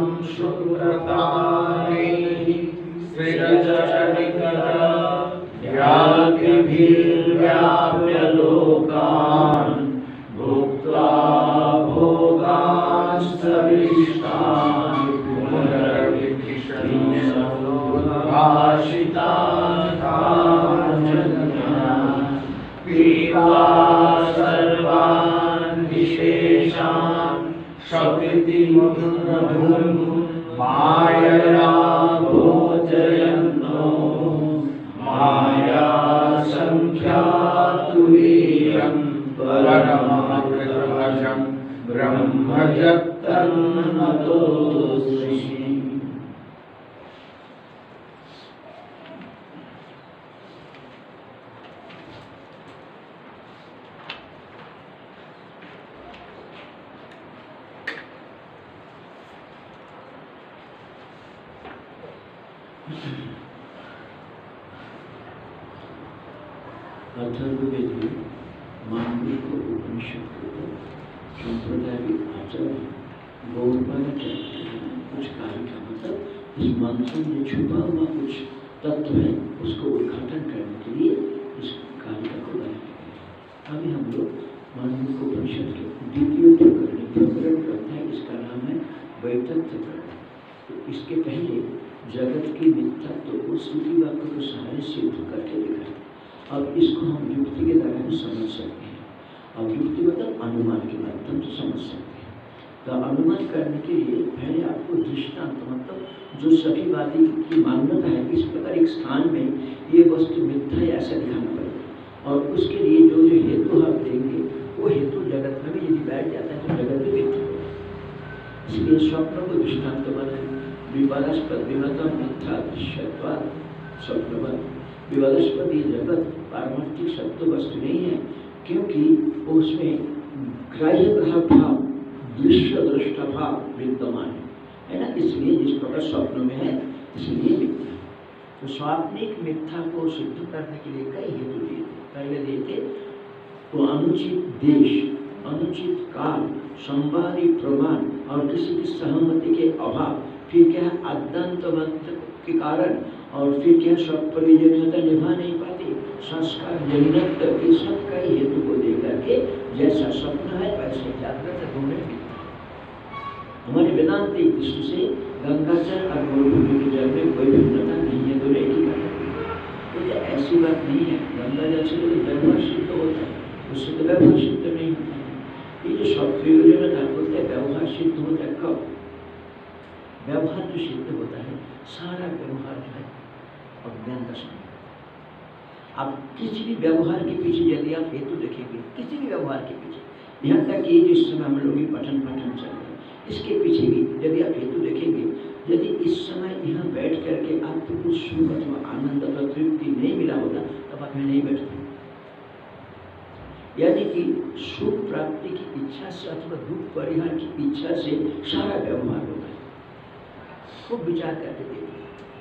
शुक्रतानैः सृजचरितया व्याप्य लोकान् भुक्त्वा भोगांस्तविष्टान् पुनर्विधिषितान् पीत्वा सर्वान् विशेषान् शक्तिमधुं मायया भोजयन्तो माया संख्यातुरीयं परमामृतभजं ब्रह्मजगन्नतोऽस्मि। अथर्ववेद में मांडलिक उपनिषद को सांप्रदायिक आचार्य गौरपाल कहते हैं कुछ कार्य का मतलब इस मंत्र में छुपा हुआ कुछ तत्व है उसको उद्घाटन करने के लिए इस कार्य को बनाया गया। अभी हम लोग मांडलिक उपनिषद के द्वितीय प्रकरण करते हैं, इसका नाम है वैतथ्य प्रकरण। तो इसके पहले जगत की मिथ्यात्व को श्रुति वाक्य के सहारे सिद्ध करके दिखाया। अब इसको हम युक्ति के द्वारा भी समझ सकते हैं। अब युक्ति मतलब अनुमान के माध्यम से समझ सकते हैं। तो अनुमान करने के लिए पहले आपको दृष्टांत मतलब जो सभीवादी की मान्यता है इस प्रकार एक स्थान में ये वस्तु मिथ्या है ऐसा दिखाना पड़ेगा। और उसके लिए जो जो हेतु आप देंगे वो हेतु जगत में भी यदि बैठ जाता है तो जगत भी मिथ्या। इसलिए स्वप्न को दृष्टांत बनाए विवादास्पद विमतम मिथ्या दृश्यत्वाद स्वप्नवाद। विवादास्पद ये जगत पारमार्थिक सत्य वस्तु नहीं है क्योंकि उसमें ग्राह्य ग्रह भाव दृश्य दृष्टा भाव विद्यमान है ना। इसलिए जिस प्रकार स्वप्न में है इसलिए मिथ्या। तो स्वाप्निक मिथ्या को सिद्ध करने के लिए कई हेतु दिए थे। पहले दिए थे तो अनुचित देश अनुचित काल संवादी प्रमाण और किसी की सहमति के अभाव, फिर क्या अद्यंत के कारण, और फिर क्या सब प्रयोजनीयता निभा नहीं पाती, संस्कार जनित के सब कई हेतु को देकर के जैसा स्वप्न है वैसे जागृत दोनों भी। हमारे वेदांतिक दृष्टि से गंगाजल और मरुभूमि के जल में कोई भिन्नता नहीं है, दोनों एक ही कारण है। तो ऐसी बात नहीं है गंगाजल से तो व्यवहार सिद्ध होता है, उससे तो व्यवहार सिद्ध नहीं होता है। ये जो सब प्रयोजनीयता होता है व्यवहार सिद्ध होता है कब? व्यवहार जो सिद्ध होता है सारा व्यवहार जो है अज्ञान का समय। आप किसी भी व्यवहार के पीछे यदि आप हेतु देखेंगे किसी भी व्यवहार के पीछे, यहाँ तक कि जिस समय हम लोग पठन चल रहे हैं इसके पीछे भी यदि आप हेतु देखेंगे, यदि इस समय यहाँ बैठ करके आपको कुछ सुख अथवा आनंद अथवा तृप्ति नहीं मिला होता तब आप यहाँ नहीं बैठते। यानी कि सुख प्राप्ति की इच्छा से अथवा दुख परिहार की इच्छा से सारा व्यवहार होता है। खूब विचार करके देखिए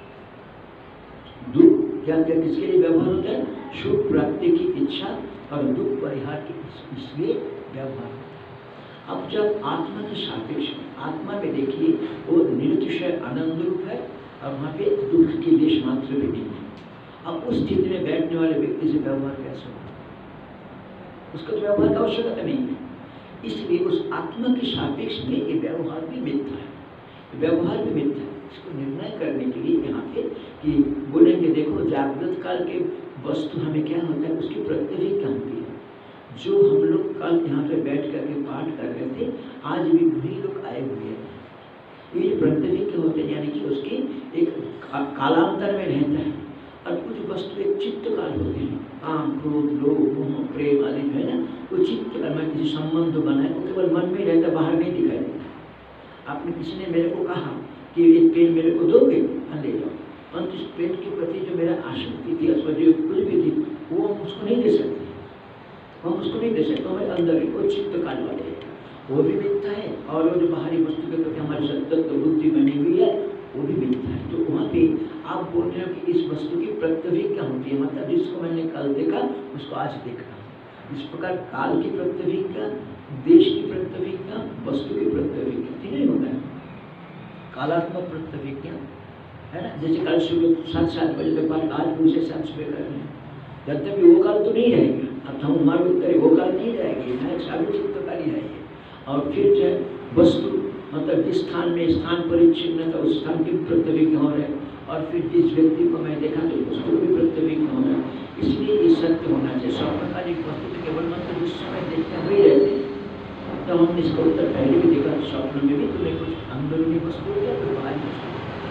दुख क्या क्या किसके लिए व्यवहार होता है? सुख प्राप्ति की इच्छा और दुख परिहार की इसलिए व्यवहार होता है। अब जब आत्मा के सापेक्ष आत्मा में देखिए वो निरतिशय आनंद रूप है और वहाँ पे दुख की लेश मात्र भी नहीं है। अब उस स्थिति में बैठने वाले व्यक्ति से व्यवहार कैसे होगा? उसका तो व्यवहार का आवश्यकता नहीं है। इसलिए उस आत्मा के सापेक्ष में ये व्यवहार भी मिथ्या है, व्यवहार भी मिथ्या है। इसको निर्णय करने के लिए यहाँ पे कि बोलेंगे देखो जागृत काल के वस्तु हमें क्या होता है उसकी प्रत्यभिज्ञा होती है। जो हम लोग कल यहाँ पे बैठ करके पाठ कर रहे थे आज भी वही लोग आए हुए हैं। ये जो प्रत्यभिज्ञा होते हैं यानी कि उसकी एक कालांतर में रहता है। और कुछ वस्तु एक चित्त काल होते हैं, काम क्रोध लोभ मोह प्रेम आदि जो है ना वो चित्त काल में किसी संबंध बनाए वो केवल मन में रहता, बाहर नहीं दिखाई देता। आपने किसी ने मेरे को कहा कि एक पेन मेरे को दोगे, हाँ ले जाओ, परंतु इस पेन के प्रति जो मेरा आसक्ति थी अथवा जो कुछ भी थी वो हम उसको नहीं दे सकते, हम उसको नहीं दे सकते। हमारे अंदर ही वो चित्त काल वाले है, वो भी मिथ्या है। और वो जो बाहरी वस्तु के प्रति हमारी सतत बुद्धि बनी हुई है वो भी मिथ्या है। तो वहाँ पे आप बोल रहे हो कि इस वस्तु की प्रत्यभिज्ञा होती है, मतलब जिसको मैंने कल देखा उसको आज देख रहा हूँ। इस प्रकार काल की प्रत्यभिज्ञा, देश की प्रत्यभिज्ञा, वस्तु की प्रत्यभिज्ञा तीनों होता है। कालात्मक प्रतिज्ञा है ना। जैसे कल सुबह 7 बजे तक बाद आज मुझे 7 सुबह कर रहे हैं, जब तक वो काल तो नहीं रहेगी। अब हम हमारे उत्तर वो काल नहीं रहेगी, यहाँ एक साधु चित्तकारी है ये। और फिर जो वस्तु मतलब जिस स्थान में स्थान परिच्छिन्न था उस स्थान की प्रतिज्ञा हो रहे, और फिर जिस व्यक्ति को मैं देखा तो उसको भी प्रतिज्ञा हो रहा है। इसलिए ये सत्य होना चाहिए। स्वप्नकालिक वस्तु तो केवल मंत्र जिस समय देखते हुए रहते हैं। तब हमने इसका उत्तर पहले भी देखा, स्वप्न में भी तुम्हें कुछ अंदरूनी वस्तु क्या कोई बाहरी वस्तु,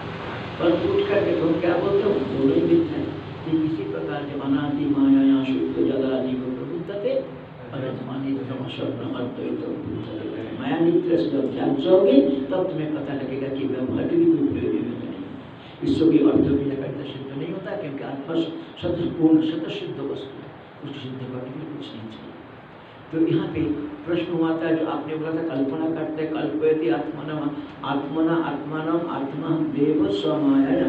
पर उठ करके तुम क्या बोलते हो, दोनों ही मिलता है। इसी प्रकार के अनादि माया या शुद्ध जलादि प्रबुद्धते अरजमानी स्वप्न माया नित्य से जब ध्यान जाओगे तब तुम्हें पता लगेगा कि व्यवहार की भी कोई प्रयोजन नहीं। इससे भी अर्थ भी लगता सिद्ध नहीं होता, क्योंकि आत्मा पूर्ण शतसिद्ध वस्तु है, उसकी सिद्ध करने के लिए कुछ नहीं चाहिए। तो यहाँ पे प्रश्न हुआ था जो आपने बोला था, कल्पना करते कल्पयति आत्मना आत्मना आत्मानम आत्मा देव स्वमाया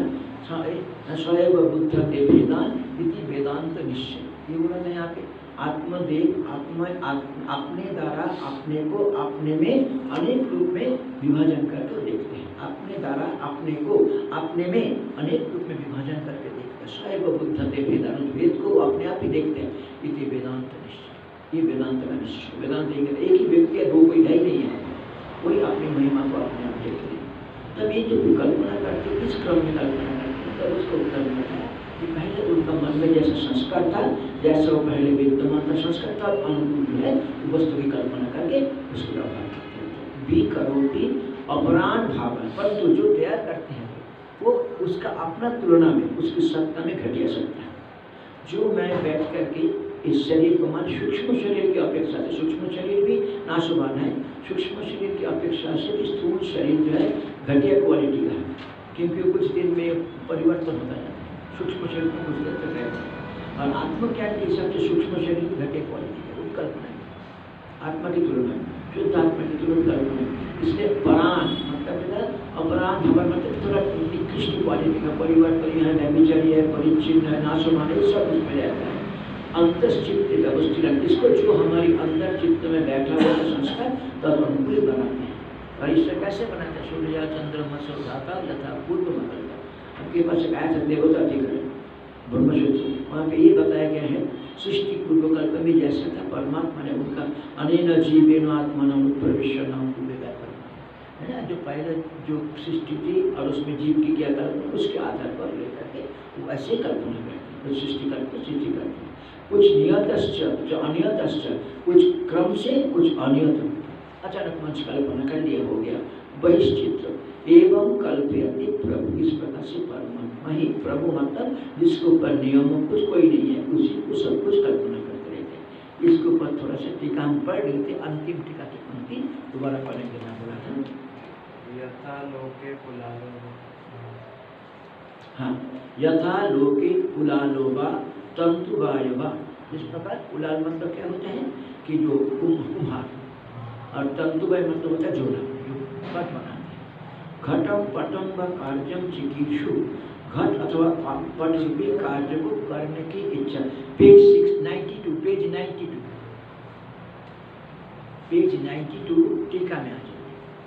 स्वयं बुद्धते वेदान इति वेदांत निश्चय। ये बोला था यहाँ पे आत्मदेव आत्मा अपने द्वारा अपने को अपने में अनेक रूप में विभाजन करके देखते हैं। अपने द्वारा अपने को अपने में अनेक रूप में विभाजन करके देखते हैं। स्वयं बुद्धते वेदांत, वेद को अपने आप ही देखते हैं। इति वेदांत निश्चय, ये वेदांत का निश्चय। वेदांत एक ही व्यक्ति है, दो कोई है ही नहीं है, कोई अपनी महिमा को अपने आप देख रहे। तब ये जो कल्पना करते किस क्रम में कल्पना करते हैं, तब उसको उत्तर मिलता है कि पहले उनका मन में जैसा संस्कार था, जैसा वो पहले विद्यमान था संस्कार था, अनुकूल जो है वस्तु की कल्पना करके उसको व्यवहार करते हैं। भी करोटी अपराध भावन, परंतु जो तैयार करते हैं वो उसका अपना तुलना में उसकी सत्ता में घटिया सकता है। जो मैं बैठ करके इस शरीर को मान सूक्ष्म शरीर की अपेक्षा से, सूक्ष्म शरीर भी नाशवान है, सूक्ष्म शरीर की अपेक्षा से स्थूल शरीर जो है घटिया क्वालिटी का है, क्योंकि कुछ दिन में परिवर्तन होता है। सूक्ष्म शरीर में कुछ देर तक रहते हैं, और आत्मज्ञान के हिसाब से सूक्ष्म शरीर की घटिया क्वालिटी है, वो कल्पना है आत्मा की तुलना में, शुद्ध आत्मा की तुलना कल्पना है। इसलिए परान मतलब अपराध हमारा मतलब थोड़ा निकृष्ट क्वालिटी का परिवर्तन है, व्यभिचारी है, परिच्छिन्न है, नाशवान है, सब उसमें रहता है। अंतश्चित्त व्यवस्थित, इसको जो हमारी अंदर चित्त में बैठा हुआ संस्कार तब अनुकूल बनाते हैं। और इससे कैसे बनाते हैं, सूर्य चंद्रमा सौधाता यथा पूर्व मंगलता। आपके पास एक आया था देवता अधिकरण ब्रह्मसूत्र, वहाँ पे ये बताया गया है सृष्टि पूर्व कल्प में जैसा था परमात्मा ने उनका अनेन जीवेन आत्मन प्रविश्य नाम है ना, जो पहले जो सृष्टि थी और उसमें जीव की क्या कल्पना उसके आधार पर लेकर के वो ऐसे कल्पना करते हैं, सृष्टि करते सृष्टि करते हैं। कुछ नियतश्च जो अनियतश्च, कुछ क्रम से कुछ अनियत, अचानक मंच कल्पना कर लिया हो गया। बहिश्चित्र एवं कल्पयति प्रभु, इस प्रकार से परमात्मा ही प्रभु मतलब जिसके ऊपर नियमों कुछ कोई नहीं है, उसी को सब कुछ कल्पना करते रहते हैं। इसके ऊपर थोड़ा सा टीका पढ़ लेते, अंतिम टीका की पंक्ति दोबारा पढ़ने के लिए बोला था। यथा लोके कुलालो, हाँ, यथा लोके कुलालोवा तंतुवायवा, इस प्रकार कुलाल मतलब क्या होता है कि जो कुम्हार, और तंतुवाय मतलब होता है जोड़ा, जो पट बनाते हैं। घटम पटम व कार्यम चिकीर्षु, घट अथवा पट रूपी कार्य को करने की इच्छा। पेज 692, पेज 92, पेज 92 टीका में आ जाए,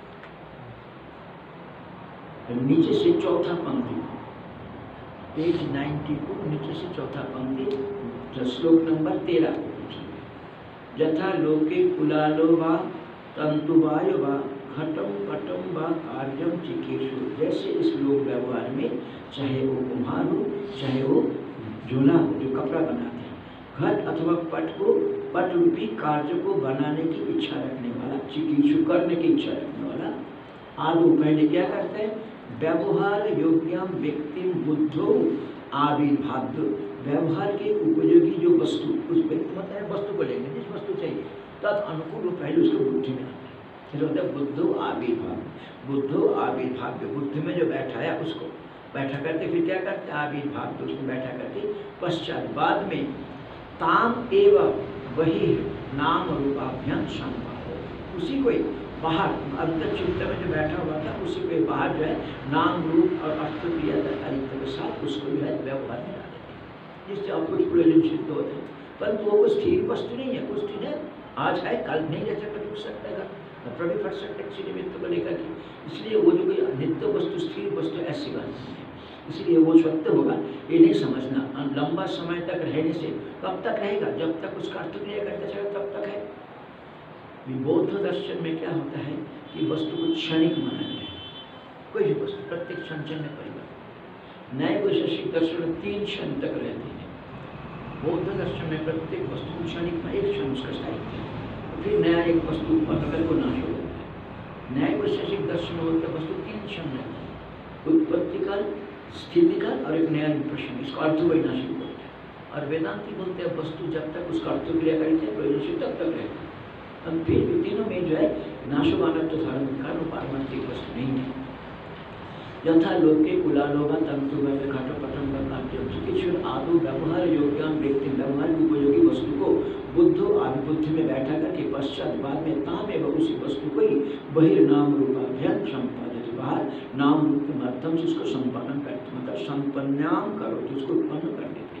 नीचे से चौथा पंक्ति, पेज 92 नीचे से चौथा पंक्ति, श्लोक नंबर 13। यथा लोके कुलालो वा तंतुवाय वा घटम पटम व कार्यम चिकीर्षु, जैसे इस लोक व्यवहार में चाहे वो कुम्हार हो चाहे वो झोला हो जो कपड़ा बनाते हैं, घट अथवा पट को पट रूपी कार्य को बनाने की इच्छा रखने वाला, चिकीर्षु करने की इच्छा रखने वाला, आदि पहले क्या करते हैं, व्यवहार योग्यम व्यक्ति बुद्धो आविर्भाव्य, व्यवहार के उपयोगी जो वस्तु, उस व्यक्ति मतलब वस्तु को लेंगे जिस वस्तु चाहिए तद अनुकूल पहले उसको बुद्धि में आता है, फिर होता है बुद्धो आविर्भाव्य। बुद्धो आविर्भाव्य, बुद्धि में जो बैठाया उसको बैठा करके फिर क्या करते हैं, आविर्भाव्य उसको बैठा करके पश्चात बाद में ताम एवं वही नाम रूपाभ्याम संभाव, उसी को बाहर अंतर चित्त में जो बैठा हुआ था उसी को बाहर जो है नाम रूप और अर्थ क्रिया तरीके के साथ उसको जो है व्यवहार में डाल देते हैं, जिससे अब कुछ प्रयोजन सिद्ध होते हैं। परंतु वो कोई स्थिर वस्तु नहीं है, कुछ स्थिर है, आज है कल नहीं, जैसे कभी हो सकता है प्रविपर्षक निमित्त को लेकर के, इसलिए वो जो कोई नित्य वस्तु स्थिर वस्तु ऐसी बात नहीं है, इसलिए वो सत्य होगा ये नहीं समझना। लंबा समय तक रहने से कब तक रहेगा, जब तक उसका अर्थ क्रिया करते चले तब तक है। बौद्ध दर्शन में क्या होता है कि वस्तु को क्षणिक माना गया है, कोई भी वस्तु प्रत्येक क्षण में परिवर्तन। नए वैशेषिक दर्शन में 3 क्षण तक रहती है, बौद्ध दर्शन में प्रत्येक वस्तु क्षणिक में 1 क्षण उसका स्थायित्व है, फिर नया एक वस्तु उत्पन्न कर को नाश हो जाता है। न्याय वैशेषिक दर्शन में होता वस्तु 3 क्षण रहता है, उत्पत्ति काल, स्थिति काल और एक नया इंप्रेशन, इसको अर्धवैनाशिक बोलते हैं। और वेदांती बोलते हैं वस्तु जब तक उसका अर्थ क्रिया करते हैं वैनाशिक तब तक रहता है। हम फिर तीनों में जो है नाशवान तो धार्मिक कारण पारमार्थिक वस्तु नहीं है। यथा लोके कुलालोभा तंतु घटपटम चिकित्सुर आदो व्यवहार योग्यान व्यक्ति व्यवहार उपयोगी वस्तु को बुद्धो आविबुद्धि में बैठा करके पश्चात बाद में ताम एवं उसी वस्तु को ही बहिर्नाम रूपाभ्याम संपादित, बाहर नाम रूप के माध्यम से उसको संपादन करते, मतलब संपन्नाम करो तो उसको उत्पन्न कर देते।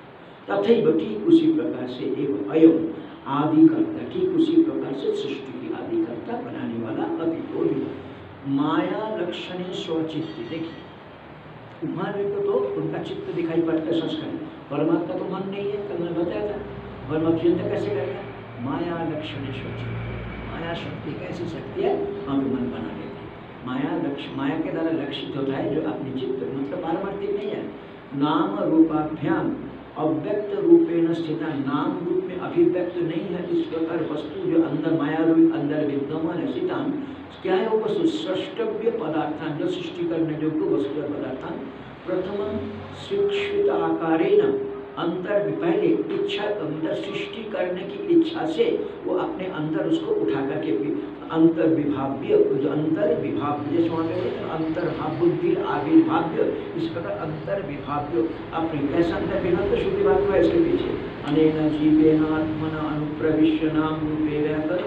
तथैव ठीक उसी प्रकार से एवं अयम आदिकर्ता, ठीक उसी प्रकार से सृष्टि की आदिकर्ता बनाने वाला अभी वो भी माया लक्षण स्वचित्त। देखिए उन्हें तो उनका चित्त दिखाई पड़ता है संस्कार, परमात्मा तो मन नहीं है, कल मैं बताया था। परमात्मा चिंता कैसे करेगा, माया लक्षण स्वचित्त, माया शक्ति कैसी शक्ति है, हम मन बना लेते हैं। माया के द्वारा लक्षित होता है जो अपनी चित्त, मतलब पारमार्थिक नहीं है। नाम रूपाभ्याम अव्यक्त रूपेण स्थिता, नाम रूप में अभिव्यक्त नहीं है इस प्रकार वस्तु जो अंदर माया रूप अंदर विद्यमान है, स्थितान क्या है वो वस्तु सृष्टव्य पदार्थान, जो सृष्टि करने योग्य वस्तु पदार्थान प्रथम शिक्षित आकारेण अंतर पहले इच्छा अंदर सृष्टि करने की इच्छा से वो अपने अंदर उसको उठा करके अंतर विभाव्य, जो अंतर विभाव्य जैसे वहाँ कहते हैं अंतर्भाव बुद्धि आविर्भाव्य, इस प्रकार अंतर विभाव्य अपने कैसा अंतर विभाव्य शुद्धि बात है इसके पीछे अनेन जीवेन आत्मना अनुप्रविश्य नाम रूपे व्याकर,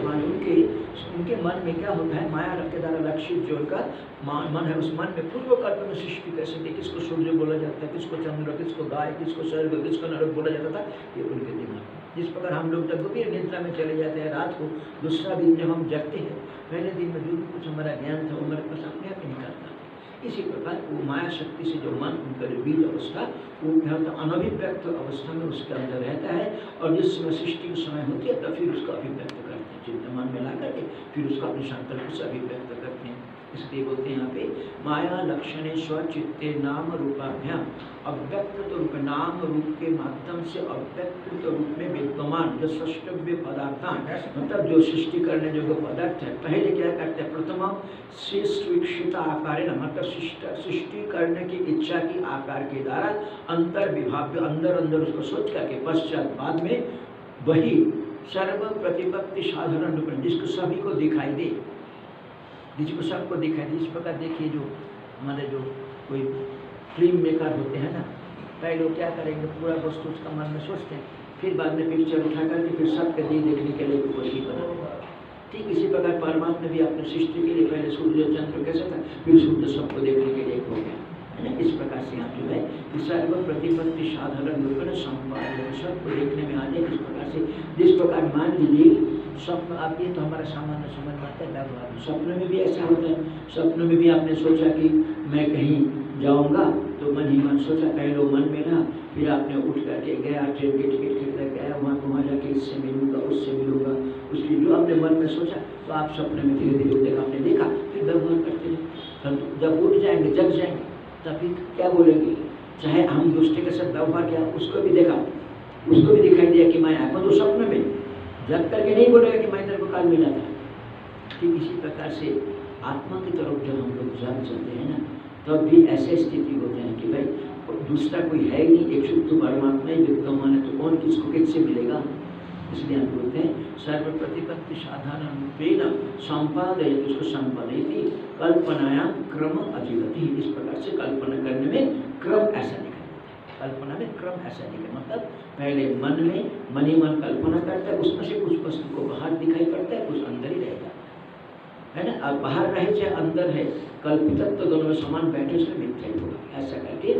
उनके मन में क्या होता है, माया के द्वारा लक्षित जो उनका मन है, उस मन में पूर्व कल्प में सृष्टि कैसे थी, किसको सूर्य बोला जाता है, किसको चंद्र, किसको गाय, किसको स्वर्ग, किसको नरक बोला जाता था, ये उनके दिमाग। जिस प्रकार हम लोग जब गंभीर निद्रा में चले जाते हैं रात को, दूसरा दिन जब हम जगते हैं, पहले दिन में जो भी कुछ हमारा ज्ञान था वो हमारे पास अपने आप ही निकलता था। इसी प्रकार वो माया शक्ति से जो मन उनका जो बीज अवस्था वो क्या होता है, अनभिव्यक्त अवस्था में उसके अंदर रहता है, और जिस समय सृष्टि का समय होती है तब फिर उसका अभिव्यक्त करते हैं, चिंता मन में ला करके फिर उसका अपने संकल्प से अभिव्यक्त करते हैं। इसलिए बोलते हैं यहाँ पे माया लक्षणे स्वचित्ते नाम रूपाभ्याम अव्यक्त रूप, नाम रूप के माध्यम से अव्यक्त रूप में विद्यमान जो सृष्टव्य पदार्थान, मतलब जो सृष्टि करने जो पदार्थ है, पहले क्या करते हैं, प्रथम शिक्षित आकार, मतलब सृष्टि करने की इच्छा की आकार के द्वारा अंतर विभाव्य अंदर अंदर उसको सोच करके पश्चात बाद में वही सर्व प्रतिपत्ति साधारण रूप में जिसको सभी को दिखाई दे, जिसको सबको दिखाई दे। इस प्रकार देखिए जो हमारे जो कोई फिल्म मेकर होते हैं ना, पहले लोग क्या करेंगे, पूरा वस्तु उसका मन में सोचते हैं, फिर बाद में पिक्चर उठा करके फिर सबके दिए देखने के लिए कोशिश बनाते। ठीक इसी प्रकार परमात्मा भी अपने सृष्टि के लिए पहले सूर्य चंद्र कैसे था, फिर सूर्य सबको देखने के लिए हो गया है ना। इस प्रकार से आप जो है सर्व प्रतिपत्ति साधारण रूप में संपादन सबको देखने में आ जाए। इस प्रकार से जिस प्रकार मान लीजिए स्वप्न आप, ये तो हमारा सामान्य समझ में आता है व्यवहार, स्वप्न में भी ऐसा होता है। स्वप्न में भी आपने सोचा कि मैं कहीं जाऊंगा, तो मन ही मन सोचा, पहले मन में रहा, फिर आपने उठ करके गया, ट्रेन की टिकट खरीदा, गया वहाँ जाके इससे मिलूंगा उससे मिलूंगा, उसकी जो आपने मन में सोचा तो आप स्वप्न में धीरे धीरे आपने देखा, फिर व्यवहार करते हैं। जब उठ जाएंगे जग जाएंगे तब फिर क्या बोलेंगे, चाहे हम दूसरे के साथ व्यवहार किया उसको भी देखा, उसको भी दिखाई दिया कि मैं आया, तो स्वप्न में जग करके नहीं बोलेगा कि मैं तेरे को काल मिला था। ठीक इसी प्रकार से आत्मा की तरफ जब हम लोग जग जाते हैं ना, तब भी ऐसे स्थिति होते हैं कि भाई दूसरा कोई है ही नहीं, एक शुद्ध परमात्मा ही विद्यमान है, तो कौन किसको किससे मिलेगा। इसलिए हम बोलते हैं सर्व प्रतिपत्ति साधारण रूपेण संपादय, उसको संपादयति कल्पनाया क्रम अजीवति। इस प्रकार से कल्पना करने में क्रम ऐसा निकल, कल्पना में क्रम ऐसा निकल, मतलब पहले मन में मन ही मन कल्पना करता है, उसमें से कुछ वस्तु को बाहर दिखाई पड़ता है, कुछ अंदर ही रह जाता है ना। अब बाहर रहे चाहे अंदर है, कल्पित तो दोनों में समान बैठे उसमें मिथ्या ही होगा, ऐसा करके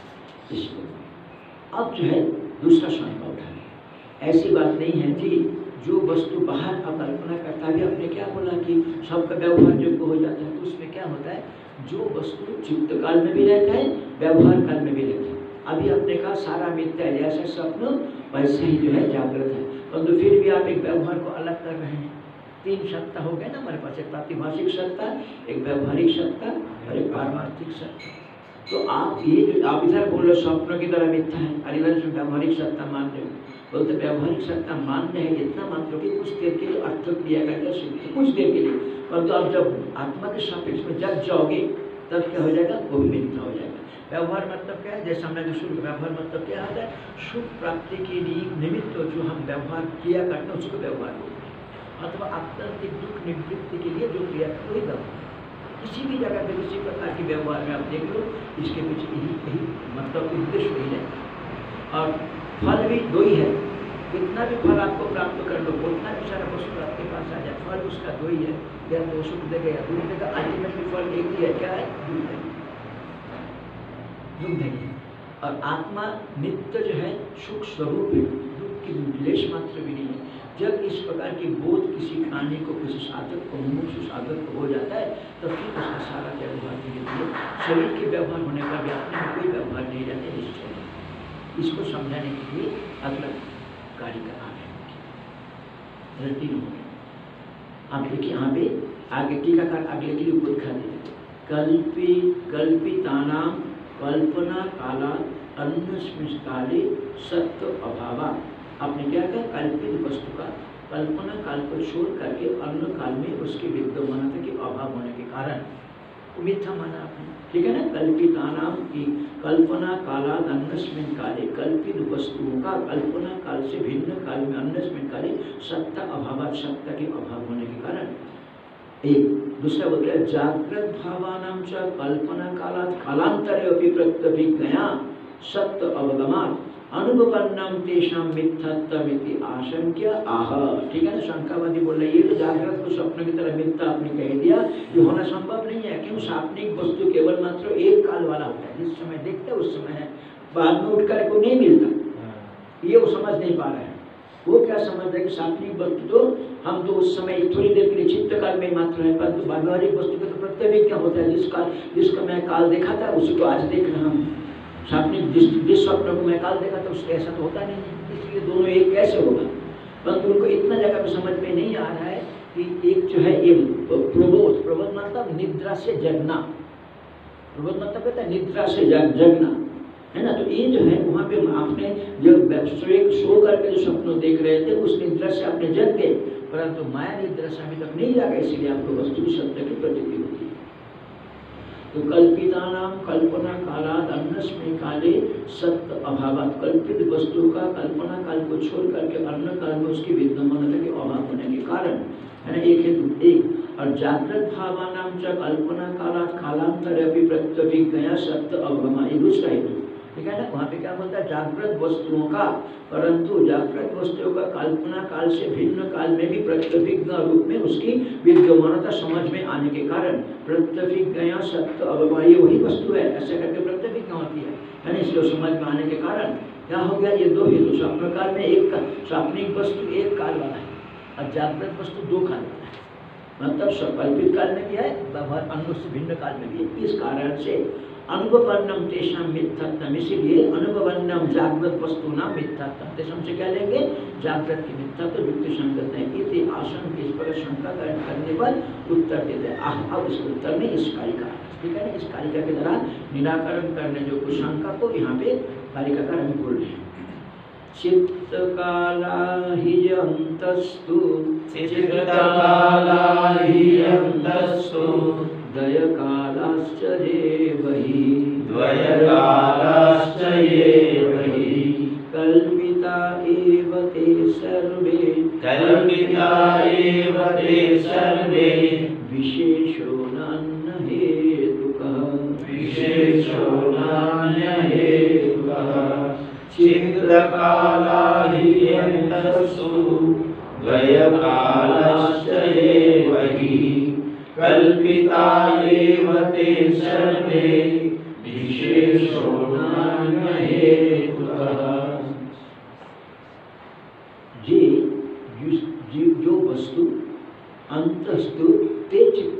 इसको अब जो है दूसरा शंका उठाए। ऐसी बात नहीं है कि जो वस्तु बाहर आप कल्पना करता है, आपने क्या बोला कि सबका व्यवहार योग्य हो जाता है, तो उसमें क्या होता है, जो वस्तु चित्त काल में भी रहता है, व्यवहार काल में भी रहता है। अभी आपने कहा सारा मिथ्या है, ऐसा स्वप्न वैसे ही जो है जागृत है, परंतु फिर भी आप एक व्यवहार को अलग कर रहे हैं। 3 सत्ता हो गए ना हमारे पास, एक प्रातिभाषिक सत्ता, एक व्यवहारिक सत्ता और एक पारमार्थिक सत्ता। तो आप ये जो आप इधर बोल रहे स्वप्न की तरह मिथ्या है, और इधर से व्यवहारिक सत्ता मान रहे हो, बोलते व्यवहारिक सत्ता मान्य है, इतना मात्र कि कुछ देर के लिए अर्थ क्रिया करके कुछ देर के लिए, परंतु आप जब आत्मा के सापेक्ष में जग जाओगे तब क्या हो जाएगा, वो भी मिथ्या हो जाएगा। व्यवहार मतलब क्या है, जैसे हमने जो शुरू व्यवहार मतलब क्या आता है, सुख प्राप्ति के लिए निमित्त जो हम व्यवहार किया करते हैं उसको व्यवहार बोलते हैं, अथवा आत्यंतिक दुख निवृत्ति के लिए जो क्रिया वही व्यवहार। किसी भी जगह पे किसी प्रकार के व्यवहार में आप देख लो, इसके पीछे यही मतलब उद्देश्य वही है। और फल भी दो ही है, कितना भी फल आपको प्राप्त कर लो, उतना भी सारा वस्तु आपके पास आ जाए, फल उसका दो ही है, या तो सुख देगा या दुख देगा, अल्टीमेटली फल एक ही है, क्या है, दुख है, दुख नहीं है। और आत्मा नित्य जो है सुख स्वरूप है, दुख की लेश मात्र भी नहीं है। जब इस प्रकार की बोध किसी प्राणी को, किसी साधक को, मुमुक्षु साधक को हो जाता है, तो फिर उसका सारा व्यवहार धीरे-धीरे शरीर के व्यवहार होने का भी अपने में कोई व्यवहार नहीं रहते निश्चय। इसको समझाने के लिए अगला कार्य का आगे रटी हो गया। आप देखिए यहाँ पे आगे टीकाकार अगले के लिए ऊपर दिखा देते, कल्पितानां कल्पना काला अन्यस्मिन् काले सत्य अभावा। आपने क्या कहा, कल्पित वस्तु का कल्पना काल को छोड़ करके अन्य काल में उसके विद्यमानता के अभाव होने के कारण मिथ्या माना आपने, ठीक है ना। कल्पितानां की कल्पना काला अन्यस्मिन् काले, कल्पित वस्तुओं का कल्पना काल से भिन्न काल में अन्यस्मिन् काले सत्ता अभाव, सत्ता के अभाव होने के कारण। एक दूसरा बोलते हैं जागृत भावानां च कल्पना कालात् कालांतरे अपि प्रत्यभिज्ञया सत्य अवगमात् अनुभवन्नम तेषां मिथ्यात्वमिति आशंक्य आह। ठीक है ना, शंकावादी बोल रहे ये तो जागृत को स्वप्न की तरह मिथ्या आपने कह दिया, ये होना संभव नहीं है। क्यों, सापनिक वस्तु केवल मात्र एक काल वाला होता है, जिस समय देखते हैं उस समय है, बाद में उठकर को नहीं मिलता, ये वो समझ नहीं पा रहे हैं। वो क्या समझ रहे कि सापनिक वस्तु तो हम तो उस समय थोड़ी देर के लिए चित्त काल में मात्र है, परंतु व्यवहारिक वस्तु का तो प्रत्येक क्या होता है, जिसका मैं काल देखा था उसी को आज देख रहा हूँ। सापनिक जिस स्वप्न को मैं काल देखा था उससे ऐसा तो होता नहीं है, इसलिए दोनों एक कैसे होगा। परंतु उनको इतना जगह पे समझ में नहीं आ रहा है कि एक जो है ये प्रबोध मतलब निद्रा से जगना, प्रबोध मतलब कहता है निद्रा से जगना है ना। तो ये जो है वहाँ पे आपने जब सो करके जो स्वप्न देख रहे थे उस निद्रा से आपने जग गए, परंतु माया निद्रा से अभी तक नहीं जागा, इसीलिए आपको वस्तु सत्य की प्रतीति होती है। तो कल्पितानां कल्पना कालात् अन्यस्मिन् काले सत्य अभावात्, कल्पित वस्तु का कल्पना काल को छोड़ करके अन्य काल में उसकी विद्यमानता के अभाव होने के कारण है ना, एक हेतु एक। और जागृत भावानां च कल्पना कालात् कालांतरे अपि प्रत्यभिज्ञया सत्य अवगमा, ये दूसरा हेतु, ठीक है ना। वहाँ पे क्या बोलता है, जागृत वस्तुओं का, परंतु जागृत वस्तुओं का कल्पना काल से भिन्न काल में भी प्रत्यभिज्ञ रूप में उसकी विद्यमानता समझ में आने के कारण प्रत्यभिज्ञया सत्य अवगमा, ये वही वस्तु है ऐसे करके प्रत्यभिज्ञ होती है ना। इसलिए समझ में आने के कारण क्या हो गया, ये दो हेतु, स्वप्न काल में एक सापनिक वस्तु एक काल वाला है और जागृत वस्तु दो काल वाला है, मतलब कल्पित काल में भी है, अन्य से भिन्न काल में भी है। इस कारण से अनुभवन्नम तेषां मिथ्यात्वम, इसीलिए अनुभवन्नम जागृत वस्तुनां मिथ्यात्वम, तेषां से क्या लेंगे, जागृत की मिथ्यात्व युक्ति संगत है। इति आशंका, इस पर शंका करने पर उत्तर देते हैं। अब इस उत्तर में इस कारिका, ठीक है ना, इस कारिका के द्वारा निराकरण करने जो कुछ शंका को यहाँ पे कारिकाकार हम बोल रहे हैं। चित्तकाला हि यन्तस्तु, चित्तकाला हि यन्तस्तु, द्वयकालाश्च ये वही, द्वयकालाश्च ये वही, कल्पिता एव ते सर्वे, कल्पिता एव ते सर्वे, विशेषो नान्य हेतुकः, विशेषो नान्य हेतुकः। चित्तकाला हि यन्तस्तु, द्वयकालाश्च ये वही, कल्पिता एव ते सर्वे, विशेषो नान्य हेतुकः। ये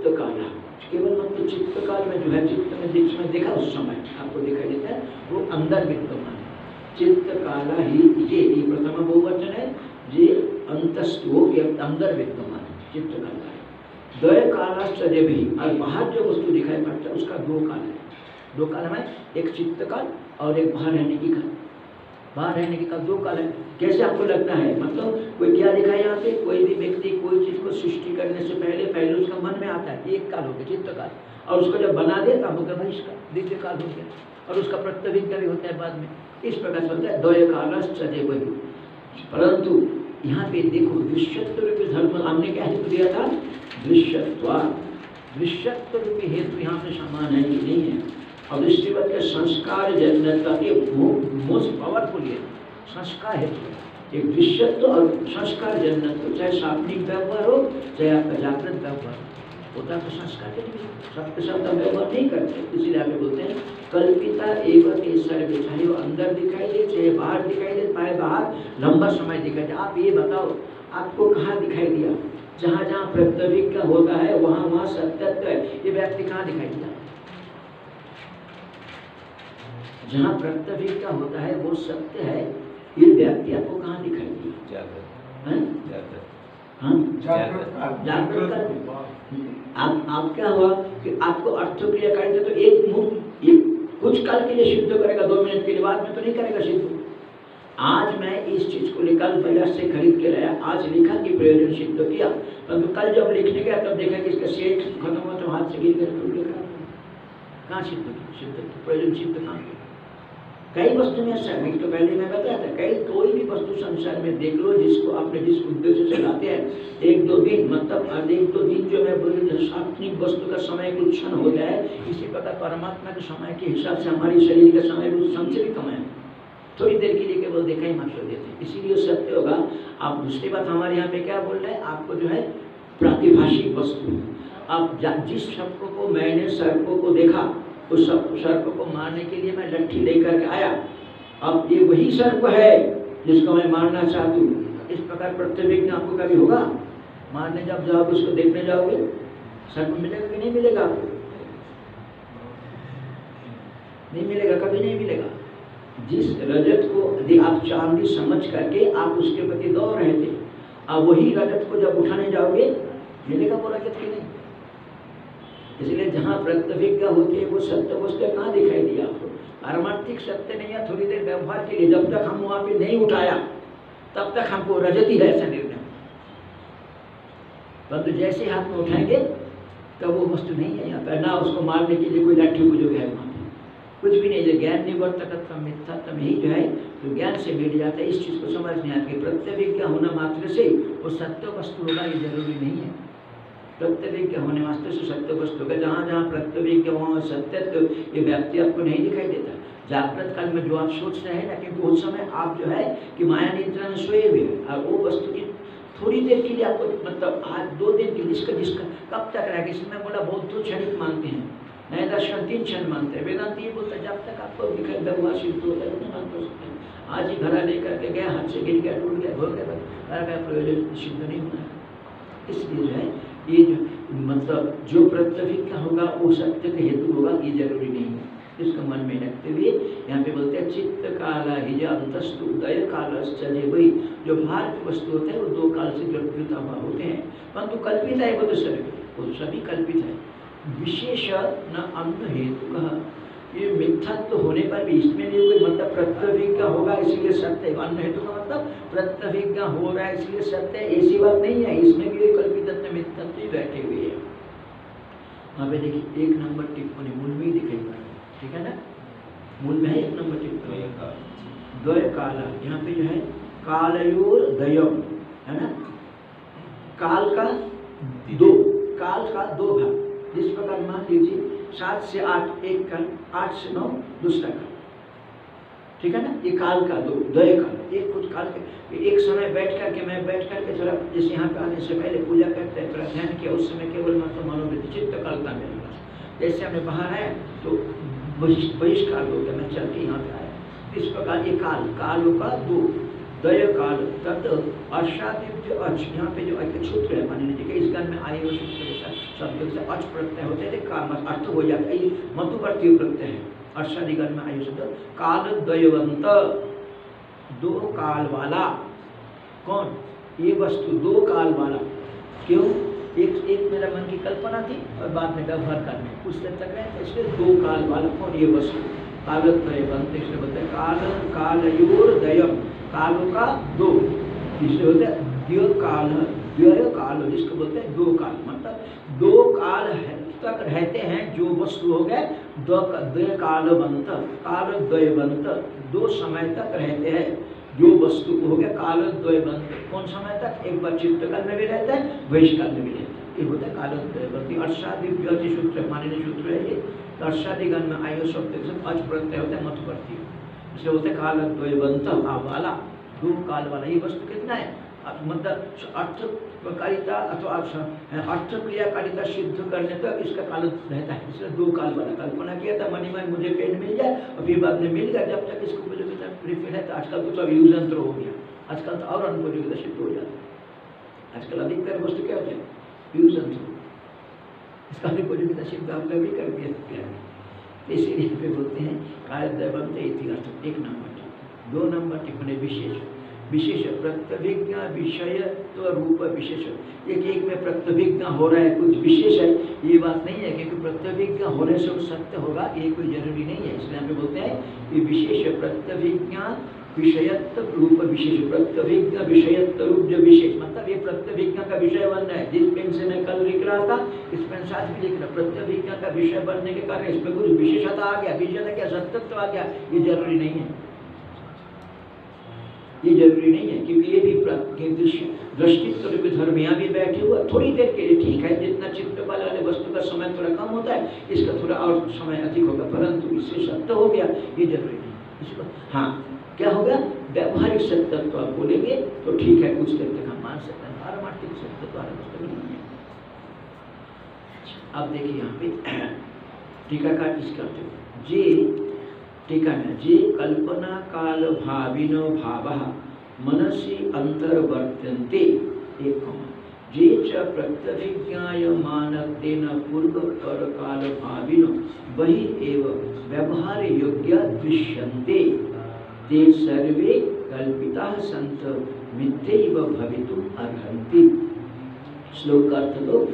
चित्त काला, केवल मतलब चित्त काल में जो है, चित्त में बीच में देखा उस समय आपको दिखाई देता है, वो अंदर विद्यमान है। चित्त काला ही ये प्रथम बहुवचन है, ये अंतस्थो अंदर विद्यमान है, चित्त काला है। द्वय कालाश्चर्य भी, और बाहर जो वस्तु दिखाई पड़ता है उसका दो काल है। दो काल है, एक चित्त काल और एक बाहर रहने की काल। बाहर रहने का दो काल है। कैसे आपको लगता है, मतलब कोई क्या लिखा है यहाँ पे, कोई भी व्यक्ति कोई चीज को सृष्टि करने से पहले उसका मन में आता है, एक काल हो गया चित्त काल, और उसको जब बना देता हो गया भाई इसका दिव्य काल हो गया, और उसका प्रत्यभिज्ञा भी होता है बाद में। इस प्रकार से होता है द्वय कालश्चर्य वही। परंतु यहाँ पे देखो दृश्यत्व रूपी धर्म, हमने क्या हेतु दिया था, दृश्यत्व रूपी हेतु यहाँ पे समान है कि नहीं है। और दृष्टिवत के संस्कार जन्नता के मोस्ट पावरफुल है संस्कार हेतु, एक दृश्यत्व और संस्कार जन्नत्व, चाहे सात्विक व्यवहार हो चाहे आपका जागृत व्यवहार होता तो संस्कार के लिए सबके साथ हम व्यवहार नहीं करते, इसीलिए आप बोलते हैं कल्पिता एवं सर्व, चाहे वो अंदर दिखाई दे चाहे बाहर दिखाई दे, चाहे बाहर लंबा समय दिखाई दे। आप ये बताओ आपको कहाँ दिखाई दिया, जहाँ जहाँ प्रत्यभिज्ञा होता है वहाँ वहाँ सत्यत्व है, ये व्यक्ति कहाँ दिखाई दिया, जहाँ प्रत्यभिज्ञा होता है वो सत्य है, ये व्यक्ति आपको कहाँ दिखाई दिया, जागृत काल। आप क्या हुआ कि आपको अर्थक्रिया करेंगे तो एक कुछ काल के लिए सिद्ध करेगा, 2 मिनट के लिए, बाद में तो नहीं करेगा सिद्ध। आज मैं इस चीज को निकाल बाजार से खरीद के लाया, आज लिखा कि प्रयोजन सिद्ध किया, परंतु कल जब लिखने गया तब देखा कि इसका शेष खत्म हुआ तो हाथ से गिर कर टूट गया। कहाँ सिद्ध प्रयोजन सिद्ध कहाँ? कई वस्तु में ऐसा है, तो पहले मैं बताया था, कई कोई भी वस्तु संसार में देख लो जिसको आपने जिस उद्देश्य से लाते हैं, 1-2 दिन मतलब 1-2 दिन जो मैं बोलूँ सात्विक वस्तु का समय कुछ क्षण हो जाए, इसी प्रकार परमात्मा के समय के हिसाब से हमारी शरीर का समय कुछ क्षण से भी कम है, थोड़ी देर के लिए केवल देखा ही मत छोड़ देते, इसीलिए सत्य होगा। आप दूसरी बात हमारे यहाँ पे क्या बोल रहे हैं, आपको जो है प्रातिभाषिक वस्तु, आप जिस सर्प को मैंने सर्पों को देखा उस सर्प को मारने के लिए मैं लट्ठी लेकर के आया, अब ये वही सर्प है जिसको मैं मारना चाहती हूँ। इस प्रकार प्रत्यभिज्ञा आपको कभी होगा, मारने जब जाओगे उसको देखने जाओगे सर्प मिलेगा कि नहीं मिलेगा, आपको नहीं मिलेगा, कभी नहीं मिलेगा। जिस रजत को आप चांदी समझ करके आप उसके प्रति दौड़ रहे थे, अब वही रजत को जब उठाने जाओगे मिलेगा वो रजत की नहीं। इसलिए जहाँ प्रत्यभिज्ञा होती है वो सत्य वस्तु कहाँ दिखाई दिया आपको, पारमार्थिक सत्य नहीं है। थोड़ी देर व्यवहार के लिए जब तक हम वहाँ पे नहीं उठाया तब तक हमको रजत ही है ऐसा निर्णय, परंतु जैसे हाथ में उठाएंगे तब वो वस्तु नहीं है यहाँ पर, ना उसको मारने के लिए कोई लाठी को जो है वहाँ पे कुछ भी नहीं है। ज्ञान निवर्तकत्व मिथ्यात्व ही जो है तो ज्ञान से मिट जाता है, इस चीज़ को समझ नहीं आती। प्रत्यभिज्ञा होना मात्र से वो सत्य वस्तु होगा ये जरूरी नहीं है, प्रत्यभिज्ञा होने वास्ते से सत्य वस्तु का, जहाँ जहाँ प्रत्यभिज्ञा वहाँ सत्यत्व ये व्यक्ति आपको नहीं दिखाई देता। जागृत काल में जो आप सोच रहे हैं ना, क्योंकि उस समय आप जो है कि माया निद्रा में सोए हुए हैं, और वो वस्तु की थोड़ी देर के लिए आपको मतलब आज 2 दिन के लिए जिसका कब तक रहेगा, इसमें बोला बहुत तो क्षणिक मानते हैं, नए दर्शन 3 क्षण मानते हैं। वेदांत ये बोलता है जब तक आपको दिखाई व्यवहार सिद्ध होता है नहीं मान सकते। आज ही घरा लेकर के गया, हाथ से गिर गया, टूट गया, हो गया, घर का प्रयोजन सिद्ध नहीं होना है। इसलिए जो है ये जो मतलब जो प्रत्यभिज्ञा होगा वो सत्य का हेतु होगा ये जरूरी नहीं है। इसको मन में रखते हुए यहाँ पे बोलते हैं चित्त काला ही अंतस्तु उदय कालश्चर्य, वही जो बाहर की वस्तु होते हैं वो 2 काल से कल्पित होते हैं, परंतु कल्पित है वो तो सभी कल्पित है। विशेष न अन्य हेतु का, ये मिथ्यात्व होने पर भी इसमें भी कोई मतलब प्रत्यभिज्ञा होगा इसलिए सत्य है, अन्य हेतु का मतलब प्रत्यभिज्ञा हो रहा है इसलिए सत्य है, ऐसी बात नहीं है। इसमें भी कल्पित मिथ्यात्व ही बैठे हुए हैं। वहाँ पे देखिए 1 नंबर टिप्पणी मूल में ही दिखाई पड़ रहा है, ठीक है ना, मूल में है 1 नंबर टिप्पणी। द्वय काला, यहाँ पे जो है कालयोर दयम है ना, काल का 2 भाग, जिस प्रकार मान लीजिए 7 से 8 एक काल, 8 से 9 दूसरा काल, ठीक है ना, ये काल का 2 द्वय काल। एक कुछ काल के एक समय बैठ करके थोड़ा जैसे यहाँ पे आने से पहले पूजा करते हैं, थोड़ा ध्यान किया, उस समय केवल मतलब मनोवृत्ति चित्त कालता मेरे पास, जैसे हमने बाहर आया तो बहिष्कार हो गया, मैं चल के यहाँ पे आया। इस प्रकार ये कालों का 2 द्वय काल तत् अर्षादिव्य अर्च, यहाँ पे जो एक सूत्र है मान लीजिए इस गण में आए हुए सूत्र के साथ शब्द से अच प्रत्यय होते थे, काम अर्थ हो जाता है, ये मध्यवर्ती प्रत्यय है। अर्षादिगण में आयु शब्द काल द्वयवंत, दो काल वाला। कौन? ये वस्तु दो काल वाला। क्यों? एक मेरा मन की कल्पना थी और बाद में व्यवहार करने कुछ देर तक रहे, इसलिए दो काल वाला। कौन? ये वस्तु काल द्वयवंत, इसलिए बोलते हैं काल कालयोर दयम, कालों का दो, इसलिए बोलते हैं द्वय काल, द्वय काल, जिसको बोलते हैं दो काल, मतलब दो काल तक रहते हैं जो वस्तु हो गए द्वय कालवंत, काल द्वयवंत, दो समय तक रहते हैं जो वस्तु हो गया काल द्वयवंत। कौन समय तक? एक बार चित्त काल में भी रहता है, वैश्य काल में भी रहता है, ये होता है काल द्वयवंती। अर्षादि सूत्र माननीय सूत्र है ये। अर्षादिगण में आयु शब्द के साथ अच प्रत्यय होता है मध्यवर्ती, इसलिए बोलते हैं काल द्वयवंत वाला, दो काल वाला। ये वस्तु कितना है? मतलब अर्थकारिता अथवा अर्थ क्रियाकारिता सिद्ध करने तक इसका काल रहता है, इसलिए दो काल वाला। कल्पना किया था मनी में मुझे पेन मिल जाए और फिर बाद में मिल गया, जब तक इसको उपयोगिता रिफिल है। तो आजकल तो यूज यंत्र हो गया, आजकल तो और अनुपयोगिता सिद्ध हो जाता है। आजकल अधिकतर वस्तु क्या होता है? यूज यंत्र, इसका अनुपयोगिता सिद्ध आप कभी कर दिया। इसीलिए पे बोलते हैं काल द्वयवंत इति। एक नंबर। दो नंबर टिप्पणी विशेष, विशेष प्रत्यभिज्ञा विषय तो रूप विशेष। एक में प्रत्यभिज्ञा हो रहा है, कुछ विशेष है, ये बात नहीं है, क्योंकि प्रत्यभिज्ञा होने से सत्य होगा ये कोई जरूरी नहीं है। इसलिए हम बोलते हैं कि विशेष प्रत्यभिज्ञा विषयत्व रूप विशेष, प्रत्यभिज्ञा विषयत्व रूप जो विशेष, मतलब ये प्रत्यभिज्ञा का विषय बनना है। जिस पेन से मैं कल लिख रहा था, इस पेन से आज भी लिख रहा, प्रत्यभिज्ञा का विषय बनने के कारण इसमें कुछ विशेषता आ गया, विशेषता क्या सत्यत्व आ गया, ये जरूरी नहीं है, ये जरूरी नहीं है, क्योंकि ये भी दृष्टित्व रूपी धर्म यहाँ भी बैठे हुआ थोड़ी देर के लिए ठीक है। जितना चित्त वाले वस्तु का समय थोड़ा कम होता है, इसका थोड़ा और समय अधिक होगा, परंतु इससे सत्य हो गया ये जरूरी नहीं। इसको हाँ क्या हो गया? व्यावहारिक सत्य तो आप बोलेंगे तो ठीक है, कुछ देर तक हम मान सकते हैं, पारमार्थिक सत्य तो वस्तु में नहीं है। अब देखिए यहाँ पे टीकाकार इसका जे टीका में जे कल्पना काल भाविनो भावः मनसि अंतर्वर्तन्ते, एक जे च प्रत्यभिज्ञायमानत्वेन पूर्वपर काल भाविनो वही एव व्यवहार योग्य दृश्यन्ते, ते सर्वे कल्पिताः सन्त मिथ्यैव भवितुम् अर्हन्ति। श्लोक का अर्थ तो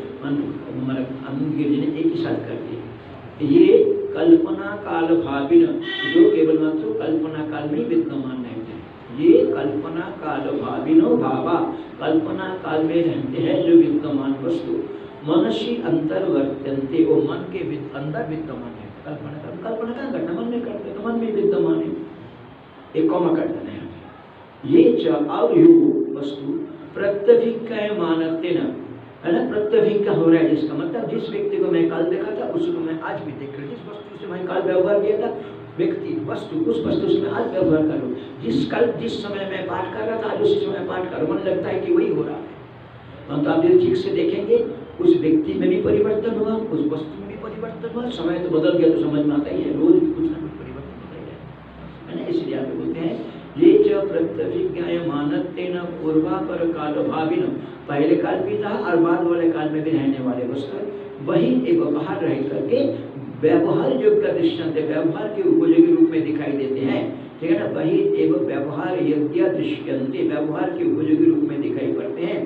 गिरिजी ने एक ही साथ कर दिया। ये कल्पना काल भाविन, जो केवल मात्र कल्पना काल में विद्यमान रहते हैं, ये कल्पना काल भाविनो भावा, कल्पना काल में रहते हैं जो विद्यमान वस्तु, मनसी अंतर्वर्तन्ते, वो मन के अंदर विद्यमान है। कल्पना कहाँ करते? मन में करते, तो मन में विद्यमान है, एक कॉमा कर देना है। ये च और यू वस्तु प्रत्यभिज्ञायमानत्वेन, है ना, प्रत्यभिज्ञा हो रहा है, जिसका मतलब जिस व्यक्ति को मैं कल देखा था उसको मैं आज भी देख रहा हूँ, जिस वस्तु से मैं कल व्यवहार किया था व्यक्ति वस्तु, उस वस्तु से मैं आज व्यवहार कर रहा हूँ। जिस समय मैं पाठ कर रहा था आज उसी समय पाठ कर रहा हूँ, मन लगता है कि वही हो रहा है। तो आप यदि ठीक से देखेंगे उस व्यक्ति में भी परिवर्तन हुआ, उस वस्तु में भी परिवर्तन हुआ, समय तो बदल गया तो समझ में आता ही है, रोज कुछ ना कुछ परिवर्तन होता ही है ना। इसलिए आप बोलते हैं ये च प्रत्यभिज्ञायमानत्वेन पूर्वापर काल भाविनो, पहले काल भी था और बाद वाले काल में भी रहने वाले वस्तु वही एक बाहर रह करके व्यवहार योग्य दृश्यन्ते, व्यवहार के उपयोगी रूप में दिखाई देते हैं, ठीक है ना। वही एवं व्यवहार योग्य दृश्यन्ते, व्यवहार के उपयोगी रूप में दिखाई पड़ते हैं।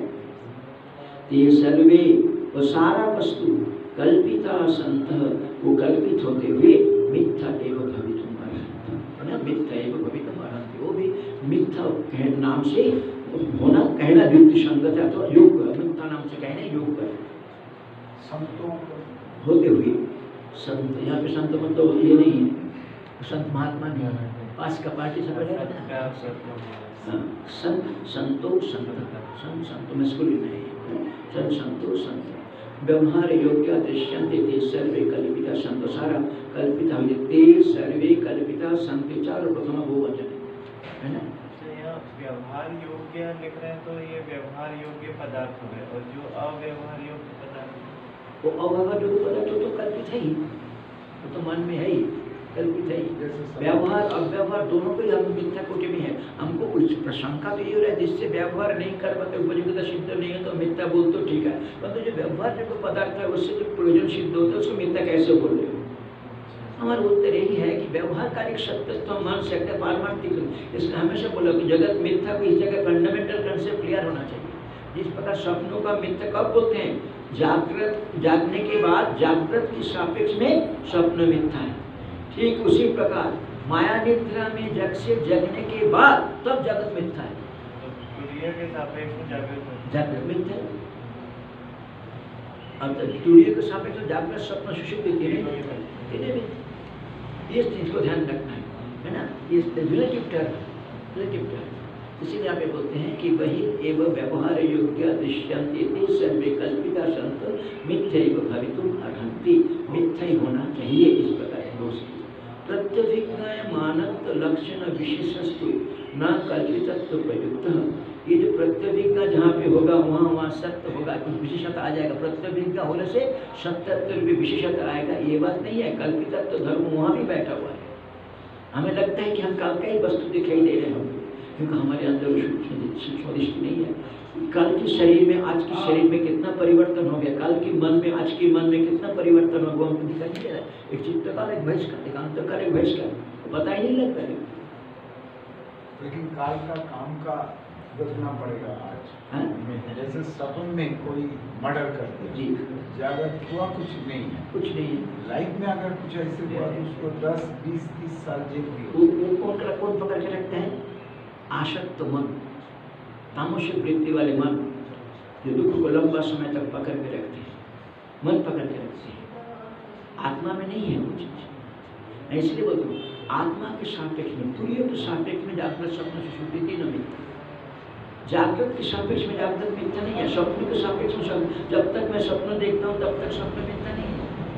ये सर्वे, वो सारा वस्तु कल्पिता संत, वो कल्पित होते हुए मिथ्या एवं भवितुम् अर्हन्ति, मिथ्या एवं भवितुम् अर्हन्ति, वो भी मिथ्या कह नाम से होना, कहना युक्ति संगत है, तो योग मिथ्या नाम से कहने योग है। संतों होते हुए संत, यहाँ पे संत मतलब ये नहीं है संत महात्मा नहीं है, पास का पार्टी से पढ़े संत संतो संत मस्कुल नहीं, संत संतो संत व्यवहार योग्य दृश्यन्ते ते सर्वे कल्पिता संत, सारा कल्पिता हुई, ते सर्वे कल्पिता संत, चार प्रथम बहुवचन है ना। व्यवहार योग्य लिख रहे हैं तो ये व्यवहार योग्य पदार्थ है, और जो अव्यवहार योग्य पदार्थ, वो अव्यवहार योग्य पदार्थ तो कल्पित है ही, वो तो मन में है ही, कल्पित है। व्यवहार और व्यवहार दोनों को ही हम मिथ्या कोटि में है। हमको कुछ प्रशंका तो ये हो रहा है जिससे व्यवहार नहीं कर पाते, उपयोगिता सिद्ध नहीं है तो मिथ्या बोल तो ठीक है, परंतु जो व्यवहार जो पदार्थ है उससे जो प्रयोजन सिद्ध होता है उसको मिथ्या कैसे बोल रहे हो? हमारा उत्तर यही है कि व्यवहारकारिक सत्य तो हम मान सकते हैं, पारमार्थिक। इसलिए हमेशा बोला कि जगत मिथ्या को इस जगह फंडामेंटल कंसेप्ट क्लियर होना चाहिए। जिस प्रकार स्वप्नों का मिथ्या कब बोलते हैं? जागने के बाद जागृत की सापेक्ष में स्वप्न मिथ्या है। ठीक उसी प्रकार माया निद्रा में जग से जगने के बाद तब जगत मिथ्या है। तुरीय के सापेक्ष में जागृत मिथ्या है। अब तुरीय के सापेक्ष में जागृत स्वप्न सुषुप्ति तीनों मिथ्या। इस चीज को ध्यान रखना है ना, ये रिलेटिव टर्म। इसीलिए यहाँ पे बोलते हैं कि वही एवं व्यवहार योग्य दृश्यन्ते सर्वे कल्पिता संत मिथ्यैव भवितुम् अर्हन्ति। मिथ्या ही होना चाहिए इस प्रकार दोष। प्रत्यभिज्ञायमानत्व लक्षण विशेषस्तु न कल्पितत्व प्रयुक्त। ये जो प्रत्यभिज्ञा जहाँ पे होगा वहाँ सत्य होगा, कुछ विशेषता आ जाएगा। प्रत्यभिज्ञा होने से सत्यत्व भी विशेषता आएगा, ये बात नहीं है। कल्पितत्व धर्म वहाँ भी बैठा हुआ है। हमें लगता है कि हम कल का ही वस्तु दिखाई दे रहे हैं, क्योंकि हमारे अंदर सूक्ष्म दृष्टि नहीं है। कल के शरीर में आज के शरीर में कितना परिवर्तन हो गया, कल के मन में आज के मन में कितना परिवर्तन हो गया, हमको दिखाई नहीं दे रहा है। एक चित्तकाल एक भैंस का, एक अंतकाल एक भैंस का, पता ही नहीं लगता है। लेकिन काल का काम का बदलना पड़ेगा आज। जैसे सपन में कोई मर्डर कर दिया जी, जागृत हुआ कुछ नहीं है, कुछ नहीं है। लाइफ में अगर कुछ ऐसे हुआ तो उसको 10, 20, 30 साल जेल भी हो। कौन पकड़ के रखता है? आसक्त मन, तामसिक वृत्ति वाले मन जो दुख को लंबा समय तक पकड़ के रखते हैं, मन पकड़ के रखते हैं। आत्मा में नहीं है वो चीज। मैं इसलिए बोलता हूँ आत्मा के सापेक्ष में, तुरीय के सापेक्ष में जागृत स्वप्न सुषुप्ति तीनों मिथ्या। जागृत के सापेक्ष में जागृत मिथ्या नहीं है, स्वप्न के सापेक्ष में जब तक मैं स्वप्न देखता हूँ तब तक स्वप्न मिथ्या नहीं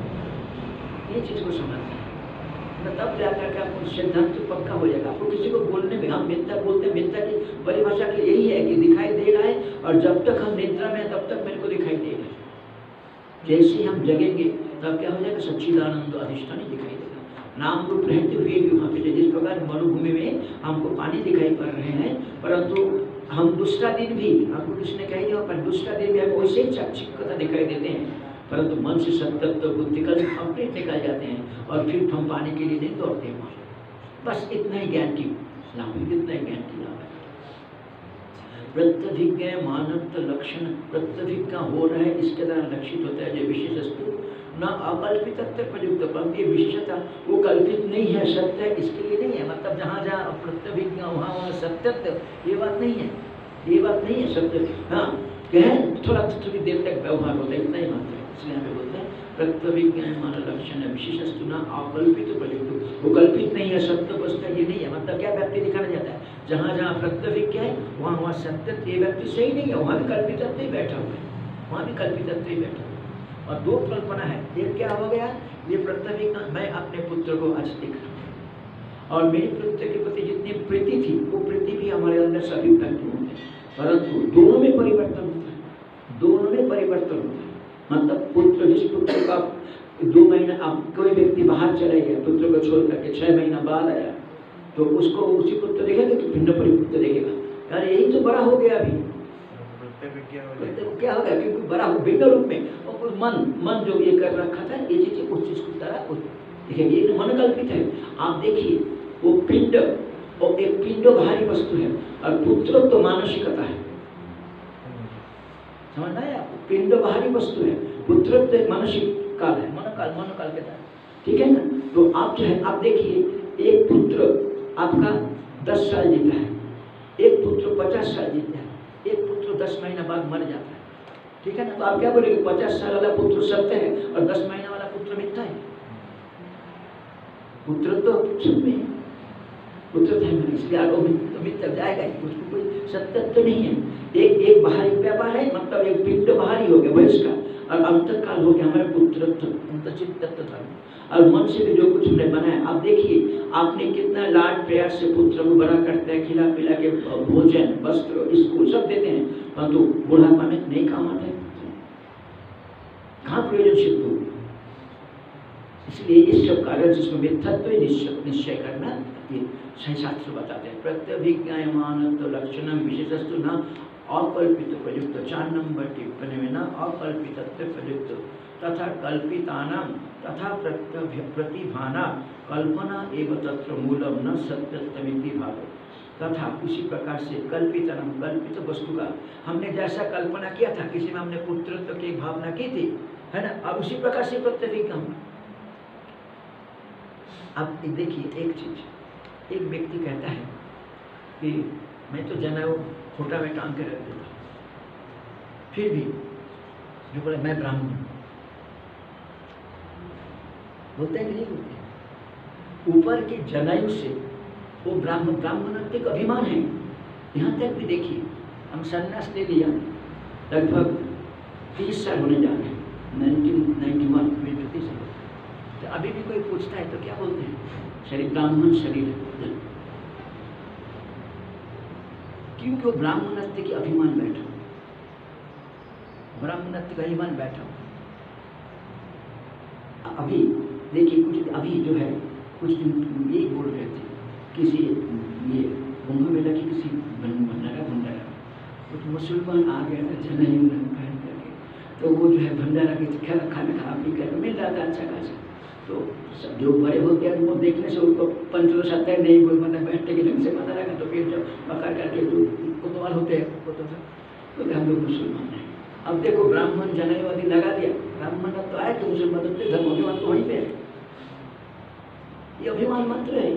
है। ये चीज को समझना है, तब जाकर के आपको सिद्धांत पक्का हो जाएगा। आपको किसी को बोलने में हम मिथ्या बोलते हैं, मिथ्या की परिभाषा की यही है कि दिखाई दे रहा है और जब तक हम निद्रा में तब तक मेरे को दिखाई दे रहा है। जैसे ही हम जगेंगे तब क्या हो जाएगा? सच्चिदानंद अधिष्ठान दिखाई देगा। नाम रूप रहते हुए भी वहाँ पे जिस प्रकार मरुभूमि में हमको पानी दिखाई पड़ रहे हैं, परंतु हम दूसरा दिन भी, हमको किसी ने कह दिया पर दूसरा दिन भी हम वैसे ही चाक्षिकता दिखाई देते हैं, परंतु मन से सत्यत्व बुद्धि का कंप्लीट निकल जाते हैं और फिर हम पाने के लिए नहीं दौड़ते हैं वहाँ। बस इतना ही ज्ञान की लाभ है, इतना ही ज्ञान की लाभ है। प्रत्यभिज्ञा मानव लक्षण, प्रत्यभिज्ञा हो रहा है इसके द्वारा लक्षित होता है जो विशेष वस्तु न अकल्पित प्रयुक्त, परंतु ये विशेषता वो कल्पित नहीं है, सत्य है, इसके लिए नहीं है। मतलब जहाँ जहाँ प्रत्यभिज्ञा वहाँ सत्यत्व, ये बात नहीं है, ये बात नहीं है सत्य। हाँ कहें थोड़ी देर तक व्यवहार होता है, इतना ही मात्र है। इसलिए हमें बोलते हैं प्रत्यभिज्ञान मानव लक्षण विशेषस्तु न अकल्पित प्रयुक्त। वो कल्पित नहीं है, सत्य वस्तु ये नहीं है। मतलब क्या व्यक्ति दिखाना चाहता है? जहाँ जहाँ प्रत्यभिज्ञा है वहाँ सत्य, ये व्यक्ति सही नहीं है, वहाँ भी कल्पितत्व ही बैठा हुआ है, वहाँ भी कल्पितत्व ही बैठा हुआ है। और दो कल्पना है, एक क्या हो गया? ये प्रत्यभिज्ञा, मैं अपने पुत्र को आज देख रहा हूँ और मेरे पुत्र के प्रति जितनी प्रीति थी वो प्रीति भी हमारे अंदर सभी व्यक्त होते हैं, परंतु दोनों में परिवर्तन होता है, दोनों में परिवर्तन होता है। मतलब पुत्र, जिस पुत्र का 2 महीना, अब कोई व्यक्ति बाहर चले गया पुत्र को छोड़ करके 6 महीना बाद आया, तो उसको उसी पुत्र देखेगा कि भिन्न परिपुत्र देखेगा? यार यही तो बड़ा हो गया अभी, क्या हो गया? क्योंकि बड़ा हो भिन्न रूप में, और मन जो ये कर रखा था ये चीज उस चीज को तरह देखिए, ये मन कल्पित है। आप देखिए वो पिंड, और एक पिंड भारी वस्तु है और पुत्र तो मानसिकता है, समझ आया आपको? पिंड बाहरी वस्तु है, पुत्र तो एक मानसिक काल है, मनोकाल के तहत, ठीक है ना? तो आप जो है, आप देखिए एक पुत्र आपका 10 साल जीता है, एक पुत्र 50 साल जीता है, एक पुत्र 10 महीना बाद मर जाता है, ठीक है ना? तो आप क्या बोलेंगे? 50 साल वाला पुत्र सत्य है और 10 महीना वाला पुत्र मिथ्या है। पुत्र तो सब में है, पुत्र तो है, इसलिए आगे मिथ्या जाएगा ही, उसको कोई सत्य तो नहीं है। एक बाहरी व्यापार है, मतलब एक पिंड बाहरी हो गया वयस्क का, और अंतकाल हो गया हमारे पुत्रत्व, अंतचित तत्व धर्म। और मन से भी जो कुछ हमने बनाया, आप देखिए आपने कितना लाड प्यार से पुत्र को बड़ा करते हैं, खिला पिला के भोजन, वस्त्र, स्कूल सब देते हैं, परंतु बुढ़ापा में नहीं काम आता है, कहाँ प्रयोजन सिद्ध हो? इसलिए इसलिए इस सब कारण जिसमें मिथ्यत्व निश्चय करना ये सही शास्त्र बताते हैं। प्रत्यभिज्ञायमान लक्षणम विशेषस्तु न अकल्पित प्रयुक्त। 4 नंबर टिप्पणी में न अकल्पित प्रयुक्त तथा कल्पितानां तथा प्रतिभाना कल्पना एवं तत्र मूलम न सत्यत्वमिति भाव। तथा उसी प्रकार से कल्पितनम कल्पित वस्तु का हमने जैसा कल्पना किया था, किसी में हमने पुत्रत्व की भावना की थी, है ना, अब उसी प्रकार से प्रत्यभिज्ञा होगा। अब देखिए एक चीज, एक व्यक्ति कहता है कि मैं तो जनेऊ खोटा में टांग के रख देता, फिर भी जो बोले मैं ब्राह्मण हूँ, बोलते हैं कि नहीं बोलते? ऊपर की जनेऊ से वो ब्राह्मणत्व का अभिमान है। यहाँ तक भी देखिए, हम संन्यास ले लिया, लगभग 30 साल होने जा रहे हैं, 1991 में 30 साल। तो अभी भी कोई पूछता है तो क्या बोलते हैं? शरीर ब्राह्मण शरीर है, क्योंकि वो ब्राह्मणत्व की अभिमान बैठा, ब्राह्मणत्व का अभिमान बैठा। अभी देखिए कुछ अभी जो है कुछ दिन यही बोल रहे थे, किसी ये कुंभ मेला की किसी भंडारा कुछ मुसलमान आ गया था जनेऊ पहन करके, तो वो जो है भंडारा के खाना खा पी कर मिल रहा था अच्छा खासा। तो सब जो बड़े होते हैं वो देखने से उनको पंचो सत्ता नहीं कोई मतलब बैठने के ढंग से पता लगा, तो फिर जब पकड़ करके कोतवाल होते हैं तो हम लोग मुसलमान हैं। अब देखो ब्राह्मण जनेऊ आदि लगा दिया, ब्राह्मण तो आए तो मुसलमान तो धर्म अभिमान तो वहीं पे है, ये अभिमान मंत्र है,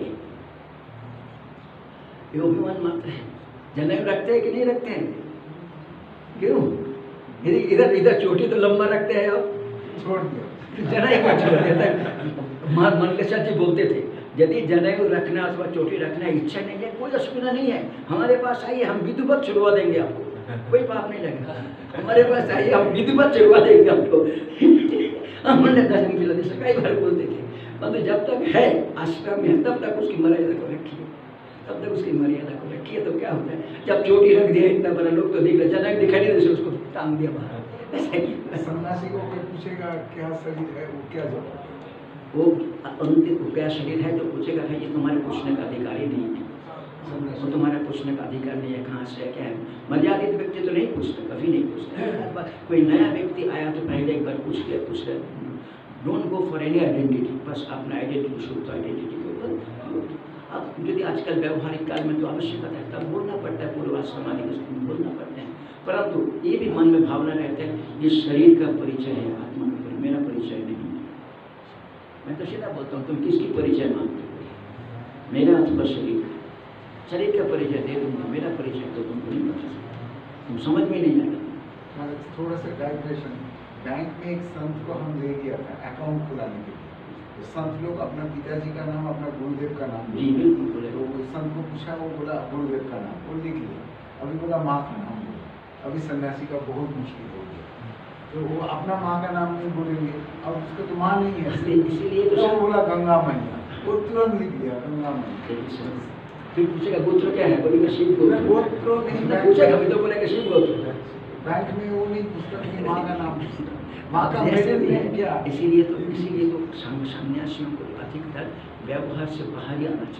ये अभिमान मंत्र है। जनेऊ रखते हैं कि नहीं रखते हैं? क्यों? इधर इधर चोटी तो लंबा रखते हैं, अब छोड़ दिया, जनेऊ को छोड़ देता है। मंडलेश्वर जी बोलते थे यदि जनेऊ रखना अथवा चोटी रखना इच्छा नहीं है, कोई असुविधा नहीं है, हमारे पास आइए, हम विधिवत छुड़वा देंगे आपको, कोई पाप नहीं लगेगा। हमारे पास आइए, हम विधिवत छुड़वा देंगे आपको। हमने दर्शन पिला दे कई बार बोलते थे, मतलब जब तक है आश्रम में तब तक उसकी मर्यादा को रखिए, तब तक उसकी मर्यादा को रखिए। तो क्या होता है, जब चोटी रख दिया इतना बड़ा, लोग तो देख रहे, जनेऊ दिखाई नहीं, उसको टांग दिया बाहर। सन्यासी को कोई पूछेगा क्या शरीर है, वो क्या जवाब? वो अंतिम क्या शरीर है जो पूछेगा, भाई ये तुम्हारे पूछने का अधिकार ही नहीं है, वो तुम्हारा पूछने का अधिकार नहीं है, कहाँ से है क्या है। मर्यादित व्यक्ति तो नहीं पूछते, कभी नहीं पूछते। कोई नया व्यक्ति आया तो पहले एक बार पूछ लिया, don't go for any identity, बस अपना आइडेंटिटी शुद्ध आइडेंटिटी के ऊपर। अब यदि आजकल व्यवहारिक काल में तो आवश्यकता है, तब बोलना पड़ता है, पूर्वाश्रम आदि बोलना पड़ते हैं, परंतु ये भी मन में भावना रहता है ये शरीर का परिचय है, आत्मा का परिचय, मेरा परिचय नहीं है। मैं तो सीधा बोलता हूँ, तुम किसकी परिचय मानते हो? मेरा अथवा शरीर का? शरीर का परिचय दे दूंगा, मेरा परिचय तो तुमको नहीं बता सकते, तुम समझ में नहीं आएगा। थोड़ा सा डाइग्रेशन, बैंक में एक संत को हम ले गया था अकाउंट खुलाने के लिए, तो संत लोग अपना पिताजी का नाम, अपना गुरुदेव का नाम, जी बिल्कुल बोले, तो वो संत को पूछा, वो बोला गुरुदेव का नाम, वो लिख लिया। अभी बोला माँ का नाम बोला, अभी सन्यासी का बहुत मुश्किल हो गया, तो वो अपना माँ का नाम नहीं बोलेंगे, अब उसका तो माँ नहीं है, इसीलिए तो वो बोला गंगा मैया, वो तुरंत लिख दिया गंगा मैया। फिर पूछेगा गोत्र क्या है, बोलेगा शिव गोत्र, गोत्र नहीं पूछेगा भी तो बोलेगा शिव गोत्र। बैंक में वो नहीं पूछता कि माँ का नाम, माँ का मिडिल नेम क्या। इसीलिए तो सन्यासियों को अधिकतर व्यवहार से बाहर ही आना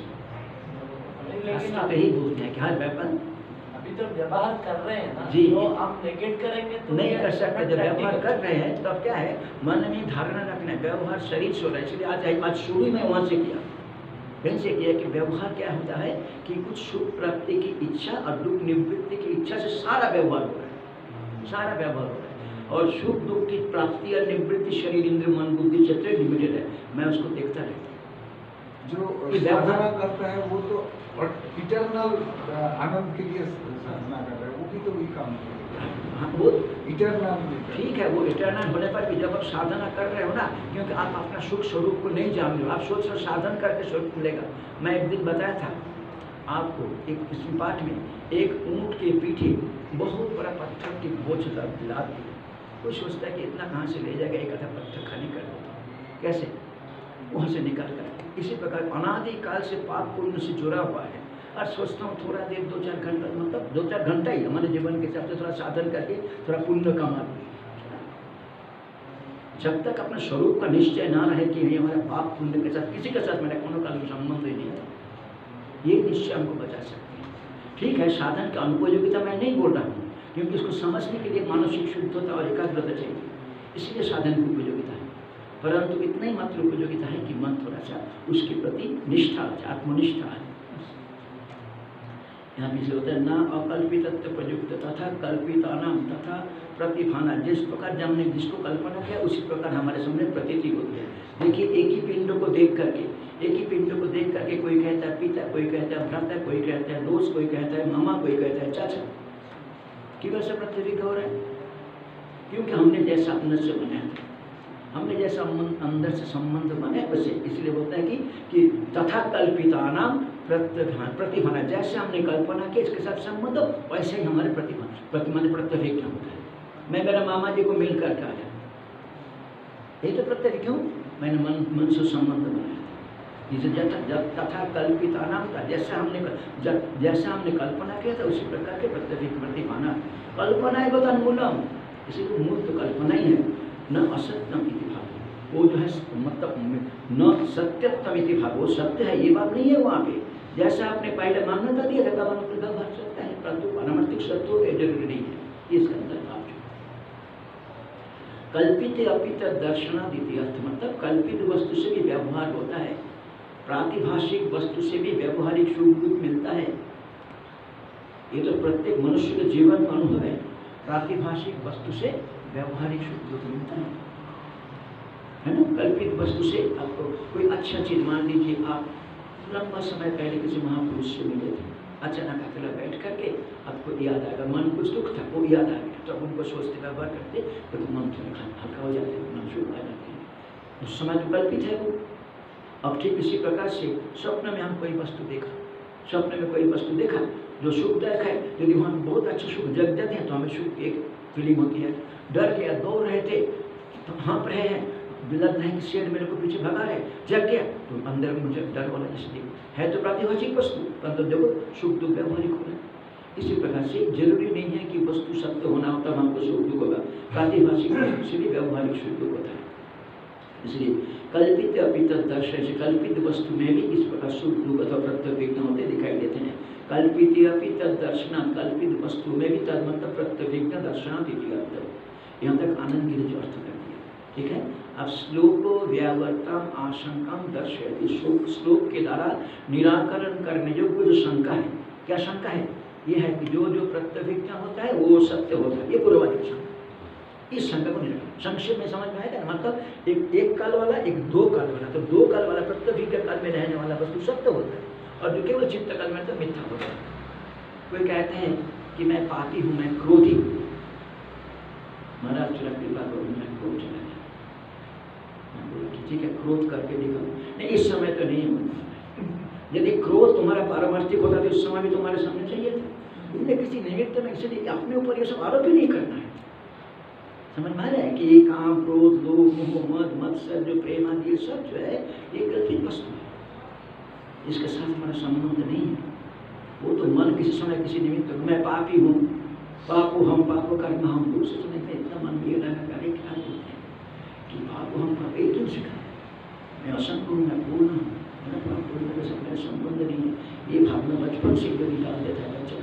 चाहिए। लेकिन तो यही बोलते हैं कि हर व्यापार अभी तो व्यवहार कर रहे हैं ना, जी, तो आप नेगेट करेंगे तो नहीं कर सकते। जब व्यवहार कर रहे हैं तब क्या है, मन में धारणा रखना है, व्यवहार शरीर से हो रहा है। इसलिए आज शुरू में वहाँ से किया, वहीं से किया कि व्यवहार क्या होता है कि कुछ सुख प्राप्ति की इच्छा और दुख निवृत्ति की इच्छा से सारा व्यवहार हो रहा है, सारा व्यवहार हो रहा है। और सुख दुख की प्राप्ति और निवृत्ति शरीर इंद्र मन बुद्धि क्षेत्र लिमिटेड है, मैं उसको देखता रहता हूँ। जो साधना करता है वो तो इटर्नल आनंद के लिए साधना कर रहा है, वो भी तो वही काम करेगा। हाँ, वो इटर्नल ठीक है, वो इटर्नल होने पर भी जब आप साधना कर रहे हो ना, क्योंकि आप अपना सुख स्वरूप को नहीं जान रहे हो, आप सोच रहे साधन करके स्वरूप मिलेगा। मैं एक दिन बताया था आपको, एक इसी पाठ में, एक ऊँट के पीछे बहुत बड़ा पत्थर की बोझ लाद दी, कोई सोचता है कि इतना कहाँ से ले जाएगा, एक आधा पत्थर खाली कर देता, कैसे वहाँ से निकाल कर। इसी प्रकार अनादिकाल से पाप पुण्य से जुड़ा हुआ है, और सोचता हूँ थोड़ा देर 2-4 घंटा, मतलब 2-4 घंटा ही हमारे जीवन के हिसाब से थोड़ा साधन करके थोड़ा पुण्य कमा जब तक अपने स्वरूप का निश्चय ना रहे कि ये हमारे पाप पुण्य के साथ किसी के साथ मेरा कोनो का संबंध ही नहीं था, ये निश्चय हमको बचा सकते हैं। ठीक है, साधन की अनुपयोगिता मैं नहीं बोल रहा हूँ, क्योंकि इसको समझने के लिए मानसिक शुद्धता और एकाग्रता चाहिए, इसलिए साधन की उपयोगिता है। परंतु इतना ही मात्र उपयोगिता है कि मन थोड़ा सा उसके प्रति निष्ठा, आत्मनिष्ठा है। यहाँ पे होता है ना अकल्पित प्रयुक्त तथा कल्पितानाम तथा प्रतिभाना, जिस प्रकार हमने जिसको कल्पना किया उसी प्रकार हमारे सामने प्रतीति होती है। देखिए, एक ही पिंड को देख करके कोई कहता है पिता, कोई कहता है भ्राता, कोई कहता है दोस्त, कोई कहता है मामा, कोई कहता है चाचा। क्यों ऐसा प्रतीत हो रहा है? क्योंकि हमने जैसा अंदर से बनाया था, हमने जैसा अंदर से संबंध बनाया वैसे, इसलिए होता है कि तथा कल्पितानाम प्रतिभाना, जैसे हमने कल्पना की इसके साथ संबंध वैसे ही हमारे प्रतिमान प्रत्यभिज्ञा होता है। मैं मेरा मामा जी को मिल कर आया, ये तो प्रत्यक्ष, क्यों? मैंने मन से संबंध बनाया था। तथा कल्पितानाम था, जैसा हमने कल्पना किया था उसी प्रकार के प्रतिभाना। कल्पना है बता मूलम, इसीलिए मूल तो कल्पना ही है। न असत्यम इति भाव, वो जो है मतलब न सत्यत्म इति भाव, वो सत्य है ये बात नहीं है वहाँ पे। जैसा आपने पहले मान्यता दिया था तब मतलब भर सकता है, परंतु पारमार्थिक सत्य हो गया जरूरी नहीं है, इसके अंदर भाव जो कल्पित अपित दर्शनादिति अर्थ, मतलब कल्पित वस्तु से भी व्यवहार होता है, प्रातिभाषिक वस्तु से भी व्यवहारिक सुख दुख मिलता है। ये तो प्रत्येक मनुष्य के जीवन का अनुभव है, प्रातिभाषिक वस्तु से व्यवहारिक सुख दुख मिलता है ना। कल्पित वस्तु से आपको कोई अच्छा चीज, मान लीजिए आप लंबा समय पहले किसी महापुरुष से मिले थे, अचानक अकेला बैठ करके आपको याद आएगा, मन कुछ दुख था वो याद आ गया, तो अब उनको सोचते व्यवहार करते तो मन थोड़ा हल्का हो जाता है, मन शुरू आ जाते हैं, उस समय तो कल्पित है वो। अब ठीक इसी प्रकार से स्वप्न में हम कोई वस्तु देखा, स्वप्न में कोई वस्तु देखा जो सुखदायक है, यदि वहाँ बहुत अच्छे सुख जग जाते हैं तो हमें सुख एक फीलिंग होती है। डर गया, दौड़ रहे थे तो हाँप रहे हैं, लग रहे हैं कि शेर मेरे को पीछे भगा रहे, जग गया तो अंदर मुझे डर वाला, इसलिए है तो प्रातिभाषिक वस्तु, परंतु देखो सुख दुख व्यवहारिक हो रहा है। इसी प्रकार से जरूरी नहीं है कि वस्तु सत्य होना होता है हमको सुख दुख होगा, प्रातिभाषिक वस्तु से भी व्यवहारिक सुख दुख होता है। इसलिए कल्पित अपित दर्शन से कल्पित वस्तु में भी इस प्रकार सुख दुख अथवा प्रत्यभिज्ञ होते दिखाई देते हैं। कल्पित अपित दर्शन, कल्पित वस्तु में भी तद मतलब प्रत्यभिज्ञ दर्शनादिति, यहाँ तक आनंद गिरी जो अर्थ कर दिया, ठीक है। अब श्लोको व्यावर्तम आशंकम दर्शयति, श्लोक के द्वारा निराकरण करने योग्य जो शंका है, क्या शंका है? ये है कि जो जो प्रत्यभिज्ञ होता है वो सत्य होता है, ये पूर्ववादी शंका। इस शंका को निराकरण संक्षेप में समझ में आएगा, मतलब एक काल वाला एक दो काल वाला, तो दो काल वाला प्रत्यभिज्ञ काल में रहने वाला वस्तु सत्य होता है, और जो केवल चित्त काल में तो मिथ्या होता है। कोई कहते हैं कि मैं पापी हूँ, मैं क्रोधी हूँ, महाराज चला कृपा करो मैं क्रोध चला गया, ठीक है क्रोध करके दिखाओ, नहीं इस समय तो नहीं होता। यदि क्रोध तुम्हारा पारमार्थिक होता तो इस समय भी तुम्हारे सामने चाहिए था, तुमने किसी निमित्त में इसलिए अपने ऊपर ये सब आरोप ही नहीं करना है। समझ में आ रहा है कि ये काम क्रोध लोभ मोह मद मत्सर जो प्रेम आदि ये सब जो है ये कल्पित वस्तु है, इसके साथ हमारा संबंध नहीं है। वो तो मन किसी समय किसी निमित्त मैं पापी हूँ, पापो हम पापो कर्म हम, दूसरे समय में इतना मन भी लगा करे क्या बोलते हैं कि पापो हम पाप एक क्यों सिखा, मैं असंग हूँ, मैं पूर्ण हूँ, मेरा पाप पूर्ण से मेरा संबंध नहीं है। ये भावना बचपन से कभी डाल देता है बच्चा,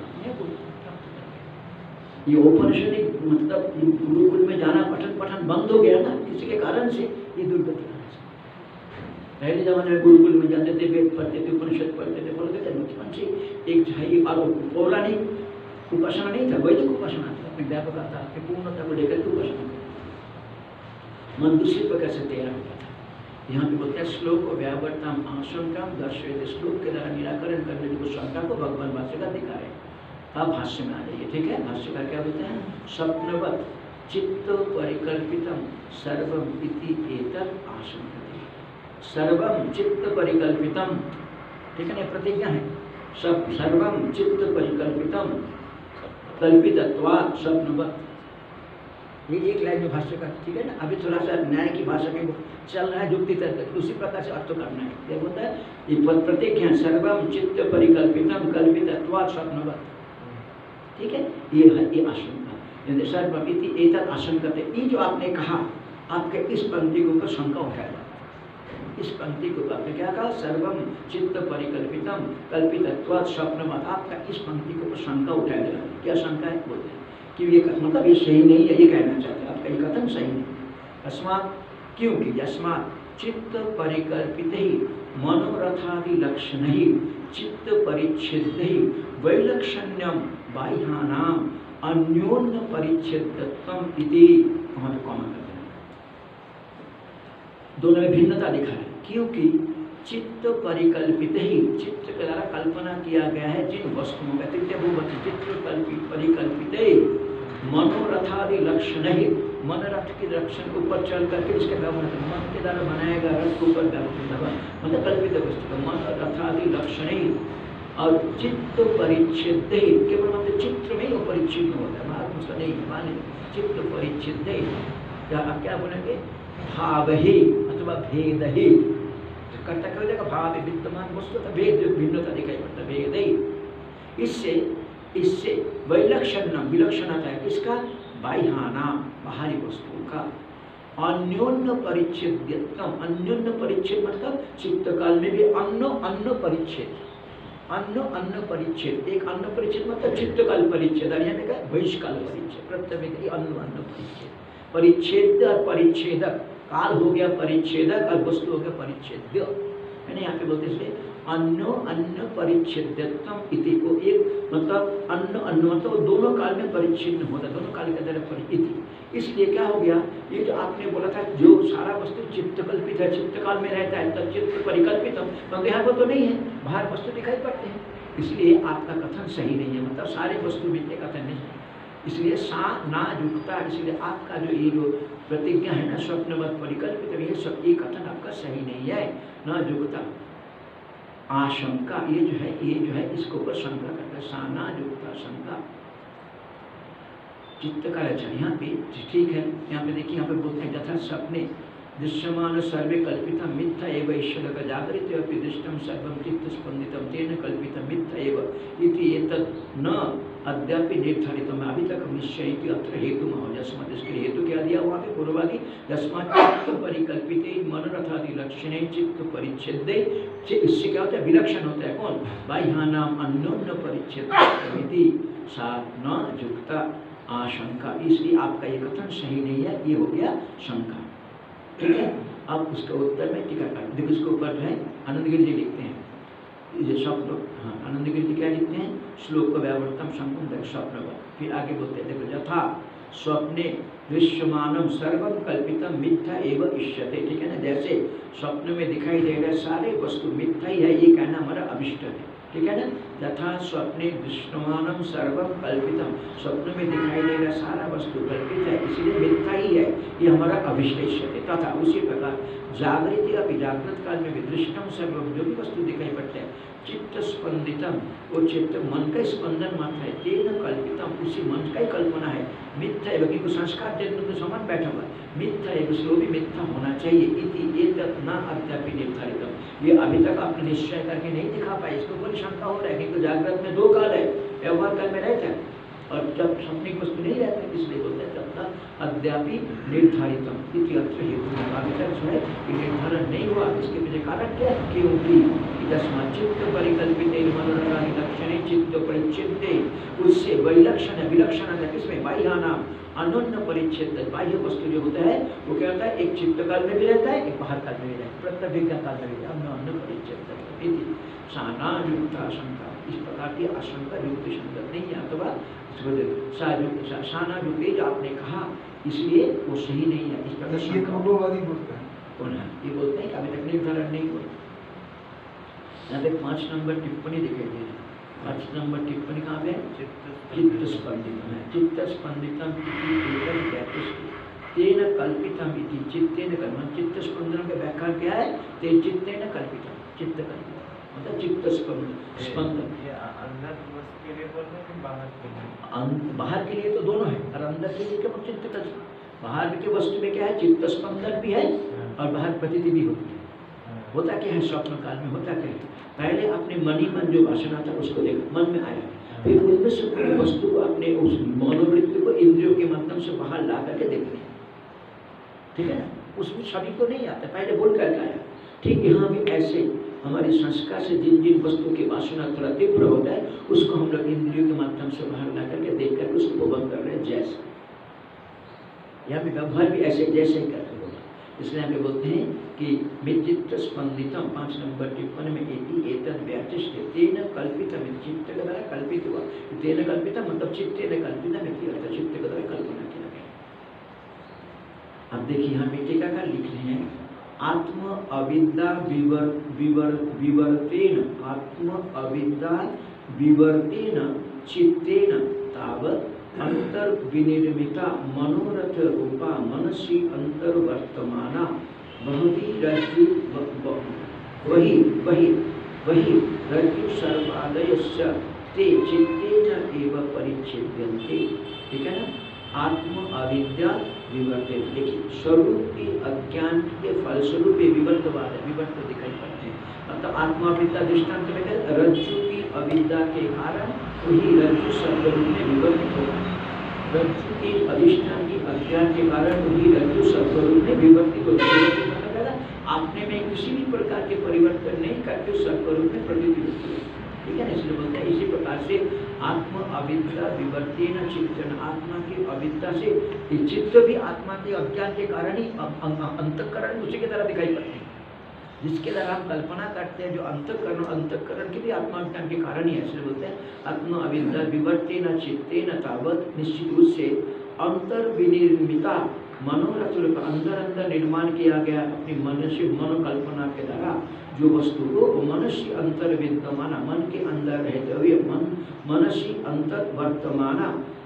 ये औपनिषदिक मतलब गुरुकुल में जाना पठन बंद हो गया ना, किसी के कारण से ये दुर्गति। पहले जमाने में गुरुकुल में जाते थे, वेद पढ़ते थे, उपनिषद पढ़ते थे, बोलते थे बचपन से एक चाहिए पौराणिक उपासना नहीं था, वैदिक उपासना था, अपने व्यापक आता अपनी पूर्णता को लेकर के उपासना करता, मन दूसरी प्रकार से तैयार होता था। यहाँ पे बोलते हैं श्लोक को व्यावर्तम आशंका दर्शयति, श्लोक के द्वारा निराकरण करने की शंका को भगवान भाष्यकार दिखा रहे हैं। अब भाष्य में आ जाइए, ठीक है। भाष्यकार क्या बोलते हैं? स्वप्नवत् चित्त परिकल्पितम सर्वम इति एतत् आशंकते, सर्वम चित्त परिकल्पितम, ठीक है ना, प्रतिज्ञा है। सब सर्वम चित्त परिकल्पितम कल्पितत्वात् स्वप्नवत्, ये एक लाइन में भाष्यकार, ठीक है ना। अभी थोड़ा सा न्याय की भाषा में चल रहा है, युक्ति तर्क, उसी प्रकार से अर्थ करना है। क्या बोलता है? ये प्रतिज्ञा सर्वम चित्त परिकल्पितम कल्पितत्वात् स्वप्नवत्, ठीक है। ये है ये आशंका, सर्वम इति एतत् आशंकते, ये जो आपने कहा आपके इस पंक्ति के ऊपर शंका उठाया जाता है। इस पंक्ति के ऊपर आपने क्या कहा, सर्वम चित्त परिकल्पितम कल्पितत्वात् स्वप्नवत्। आपका इस पंक्ति के ऊपर शंका उठाया जाता है। क्या शंका है बोलते हैं कि ये मतलब ये सही नहीं है, ये कहना चाहते हैं, आपका ये कथन सही नहीं। अस्मात् क्योंकि यस्मात् चित्त परिकल्पित ही मनोरथादि लक्षण ही चित्त परिच्छेद ही वैलक्षण्यम बाह्यानाम अन्योन्य परिच्छेदत्वम इति। वहां पे कॉमन करते हैं, दोनों में भिन्नता दिखा है। क्योंकि चित्त परिकल्पित ही, चित्त के द्वारा कल्पना किया गया है जिन वस्तुओं का तृतीय बहुवचन चित्त परिकल्पित ही मनोरथादि लक्षण ही, मनोरथ के लक्षण के ऊपर चल करके इसके व्यवहार मन के द्वारा बनाया गया रथ के ऊपर मतलब कल्पित वस्तु का मनोरथादि लक्षण ही और चित्त परिच्छेद ही, केवल मतलब चित्र में ही वो परिच्छिन्न होता है, बात उसका नहीं माने। चित्त परिच्छेद ही आप क्या बोलेंगे, भाव ही अथवा भेद ही करता क्या हो जाएगा, भाव विद्यमान वस्तु का भेद भिन्नता दिखाई पड़ता, भेद ही। इससे वैलक्षण्य विलक्षणता है किसका, बाह्यानाम बाहरी वस्तुओं का, अन्योन्य परिच्छेद्यत्वम, अन्योन्य परिच्छेद मतलब चित्त काल में भी अन्न परिच्छेद, अन्न परिच्छेद, एक अन्न परिच्छेद मतलब चित्त काल परिच्छेद, और यहाँ का बहिष्काल परिच्छेद, प्रत्येक अन्न परिच्छेद, परिच्छेद और परिच्छेदक, काल हो गया परिच्छेदक और वस्तु हो गया परिच्छेद्य, यानी यहाँ पे बोलते हैं अन्न परिच्छेद्यत्वम इति को एक मतलब अन्न मतलब दोनों काल में परिच्छिन्न होता है, दोनों काल के अंदर परिचित। इसलिए क्या हो गया, ये जो आपने बोला था जो सारा वस्तु चित्त कल्पित है, चित्त काल में रहता है, तब चित्त परिकल्पित तो यहाँ पर तो नहीं है, बाहर वस्तु दिखाई पड़ते हैं, इसलिए आपका कथन सही नहीं है, मतलब सारे वस्तु मिलते कथन नहीं है। इसलिए सा ना युक्ता, इसलिए आपका जो ये जो प्रतिज्ञा है ना स्वप्नवत परिकल्पित, ये सब ये कथन आपका सही नहीं है, ना युक्ता आशंका, ये जो है इसको ऊपर शंका करता है, साना युक्ता शंका चित्त का रचना। यहाँ पे ठीक है, यहाँ पे देखिए, यहाँ पे बोलते हैं यथा सपने दृश्यमान सर्वे कल्पित मिथ्या एव ईश्वर का जागृत अपि दृष्टम सर्वम चित्त स्पंदितम तेन कल्पित मिथ्या एव इति एतत् न अद्यापि निर्धारितम, अभी तक निश्चय अत्र हेतु महोजस्मत्, इसके हेतु क्या दिया वहाँ पे पूर्वादि, यस्मात् चित्त परिकल्पिते मनोरथादि लक्षणे चित्त परिच्छेदे, इससे क्या होता है, विलक्षण होता है कौन, बाह्यानाम अन्योन्य परिच्छेद सा न युक्ता आशंका, इसलिए आपका ये कथन सही नहीं है, ये हो गया शंका। ठीक है, अब उसके उत्तर में टीका कर देखो, इसके ऊपर जो है आनंदगिरी जी लिखते हैं, ये स्वप्न, हाँ आनंदगिरी जी क्या लिखते हैं, श्लोक व्यावर्तम शंकुम स्वप्न, फिर आगे बोलते हैं देखो, यथा स्वप्ने दृश्यमानम सर्वम कल्पितम मिथ्या एव इष्यते, ठीक है ना, जैसे स्वप्न में दिखाई दे रहे सारे वस्तु मिथ्या ही है, ये कहना हमारा अभिष्ट है, ठीक है ना। यथा स्वप्ने दृश्यमानम सर्वम कल्पितम, स्वप्न में दिखाई दे रहा सारा वस्तु कल्पित है, इसलिए मिथ्या ही है, ये हमारा अभिष्ट है। तथा उसी प्रकार जागृति अभी जागृत काल में भी दृष्टम सर्वम, जो भी वस्तु दिखाई पड़ते हैं, चित्त स्पंदितम, वो चित्त मन का स्पंदन मात्र है, तेन कल्पितम, उसी मन का ही कल्पना है, मिथ्या है, क्योंकि संस्कार जन्म तो समान बैठा हुआ है, मिथ्या है, उसको भी मिथ्या होना चाहिए, इति एतत् न अद्यापि निर्धारितम, ये अभी तक आपने निश्चय करके नहीं दिखा पाए, इसको बड़ी शंका हो रहा है, क्योंकि जागृत में दो काल है, व्यवहार काल में रहता है और जब सपने वस्तु नहीं रहता, इसलिए बोलते हैं तब तक अद्यापि निर्धारितम, इति अत्र हेतु, अभी तक जो है कि निर्धारण नहीं हुआ, इसके पीछे कारण क्या है, क्योंकि तस्मात् चित्त परिकल्पिते मनोरथादि लक्षणे चित्त परिच्छेदे, उससे वैलक्षण विलक्षण है किसमें, बाह्यानाम अनन्य परिच्छेद, बाह्य वस्तु जो होता है वो क्या होता है, एक चित्त काल में भी रहता है, एक बाहर काल में भी रहता है, प्रत्यभिज्ञा काल में भी अनन्य परिच्छेद, साना युक्त आशंका, इस प्रकार की आशंका युक्त संगत नहीं है, अथवा साना युक्त जो आपने कहा, इसलिए वो सही नहीं है, इस प्रकार ये पूर्ववादी बोलते हैं, कौन है, ये बोलते हैं कि अभी तक निर्धारण नहीं हुआ। यहाँ पे 5 नंबर टिप्पणी दिखाई दे रही है, 5 नंबर टिप्पणी कहाँ पे, चित्त स्पंदितम है, चित्त स्पंदितम तेन कल्पितम इति चित्तेन कल्पितम, चित्त स्पंदन का व्याख्या क्या है, ते चित्तेन कल्पितम, चित्त कल्पितम मतलब चित्त स्पंदन, ये अंदर वस्तु के लिए बोल रहे हैं कि बाहर के लिए, बाहर के लिए तो दोनों है, और अंदर के लिए क्या चित्त का, बाहर के वस्तु में क्या है, चित्त स्पंदन भी है और बाहर प्रतीति भी होती है। होता क्या है स्वप्न काल में, होता क्या है, पहले अपने मन जो वासना था उसको देखा, मन में आया, फिर उनमें से कोई वस्तु को अपने उस मनोवृत्ति को इंद्रियों के माध्यम से बाहर ला करके देखने, ठीक है ना, उसमें सभी को नहीं आता, पहले बोल कर आया। ठीक यहाँ भी ऐसे हमारे संस्कार से जिन जिन वस्तुओं की वासना थोड़ा तीव्र होता है उसको हम लोग इंद्रियों के माध्यम से बाहर ला करके देख करके उसको बंद कर रहे हैं। जैसे यहाँ पे व्यवहार भी ऐसे जैसे ही करते होगा, इसलिए हमें बोलते हैं कि मिचित्त स्पंदितम 5 नंबर टिप्पणी में एतद व्याचिष्ट तेन कल्पितम, चित्त के द्वारा कल्पित हुआ। तेन कल्पितम मतलब चित्तेन कल्पितम अर्थ चित्त के द्वारा कल्पना किया गया। अब देखिए यहाँ टीका का लिख रहे हैं आत्म अविद्या विवर्तेन, आत्म अविद्या विवर्तेन चित्तेन तावत् अंतर्विनिर्मिता मनोरथ रूपा मनसी अंतर्वर्तमाना बहुवी रज्जु वही रज्जु सर्वादयस्य ते चित्तेन एव परिच्छेद्यन्ते। ठीक है ना, आत्म अविद्या विवर्तेन, देखिए स्वरूप के अज्ञान के फलस्वरूप विवर्तवाद है, विवर्त दिखाई पड़ते हैं। मतलब आत्माविद्या दृष्टांत में रज्जु की अविद्या के कारण वही रज्जु सर्वरूप में विवर्तित होगा। रज्जु के अधिष्ठान की अज्ञान के कारण वही रज्जु सर्वरूप में विवर्तित होगा। आपने में किसी भी प्रकार के परिवर्तन नहीं करके सर्वरूप में प्रवृत्ति होती है। ठीक है ना, इसलिए बोलते हैं इसी प्रकार से आत्म अविद्या विवर्तेन चित्तन, आत्मा की अविद्या से चित्त भी आत्मा के अज्ञान के कारण ही अंतःकरण उसी की तरह दिखाई पड़ते हैं। जिसके द्वारा हम कल्पना करते हैं जो अंतःकरण के भी आत्माज्ञान के कारण ही है। इसलिए बोलते हैं आत्म अविद्या विवर्तेन चित्तेन तावत्, निश्चित रूप से अंतर्विनिर्मिता मनोरथ रूप, अंदर अंदर निर्माण किया गया अपनी मनुष्य मनोकल्पना के द्वारा जो वस्तु को मनुष्य अंतर विद्यमाना, मन के अंदर रहते हुए मनसी अंतर वर्तमाना,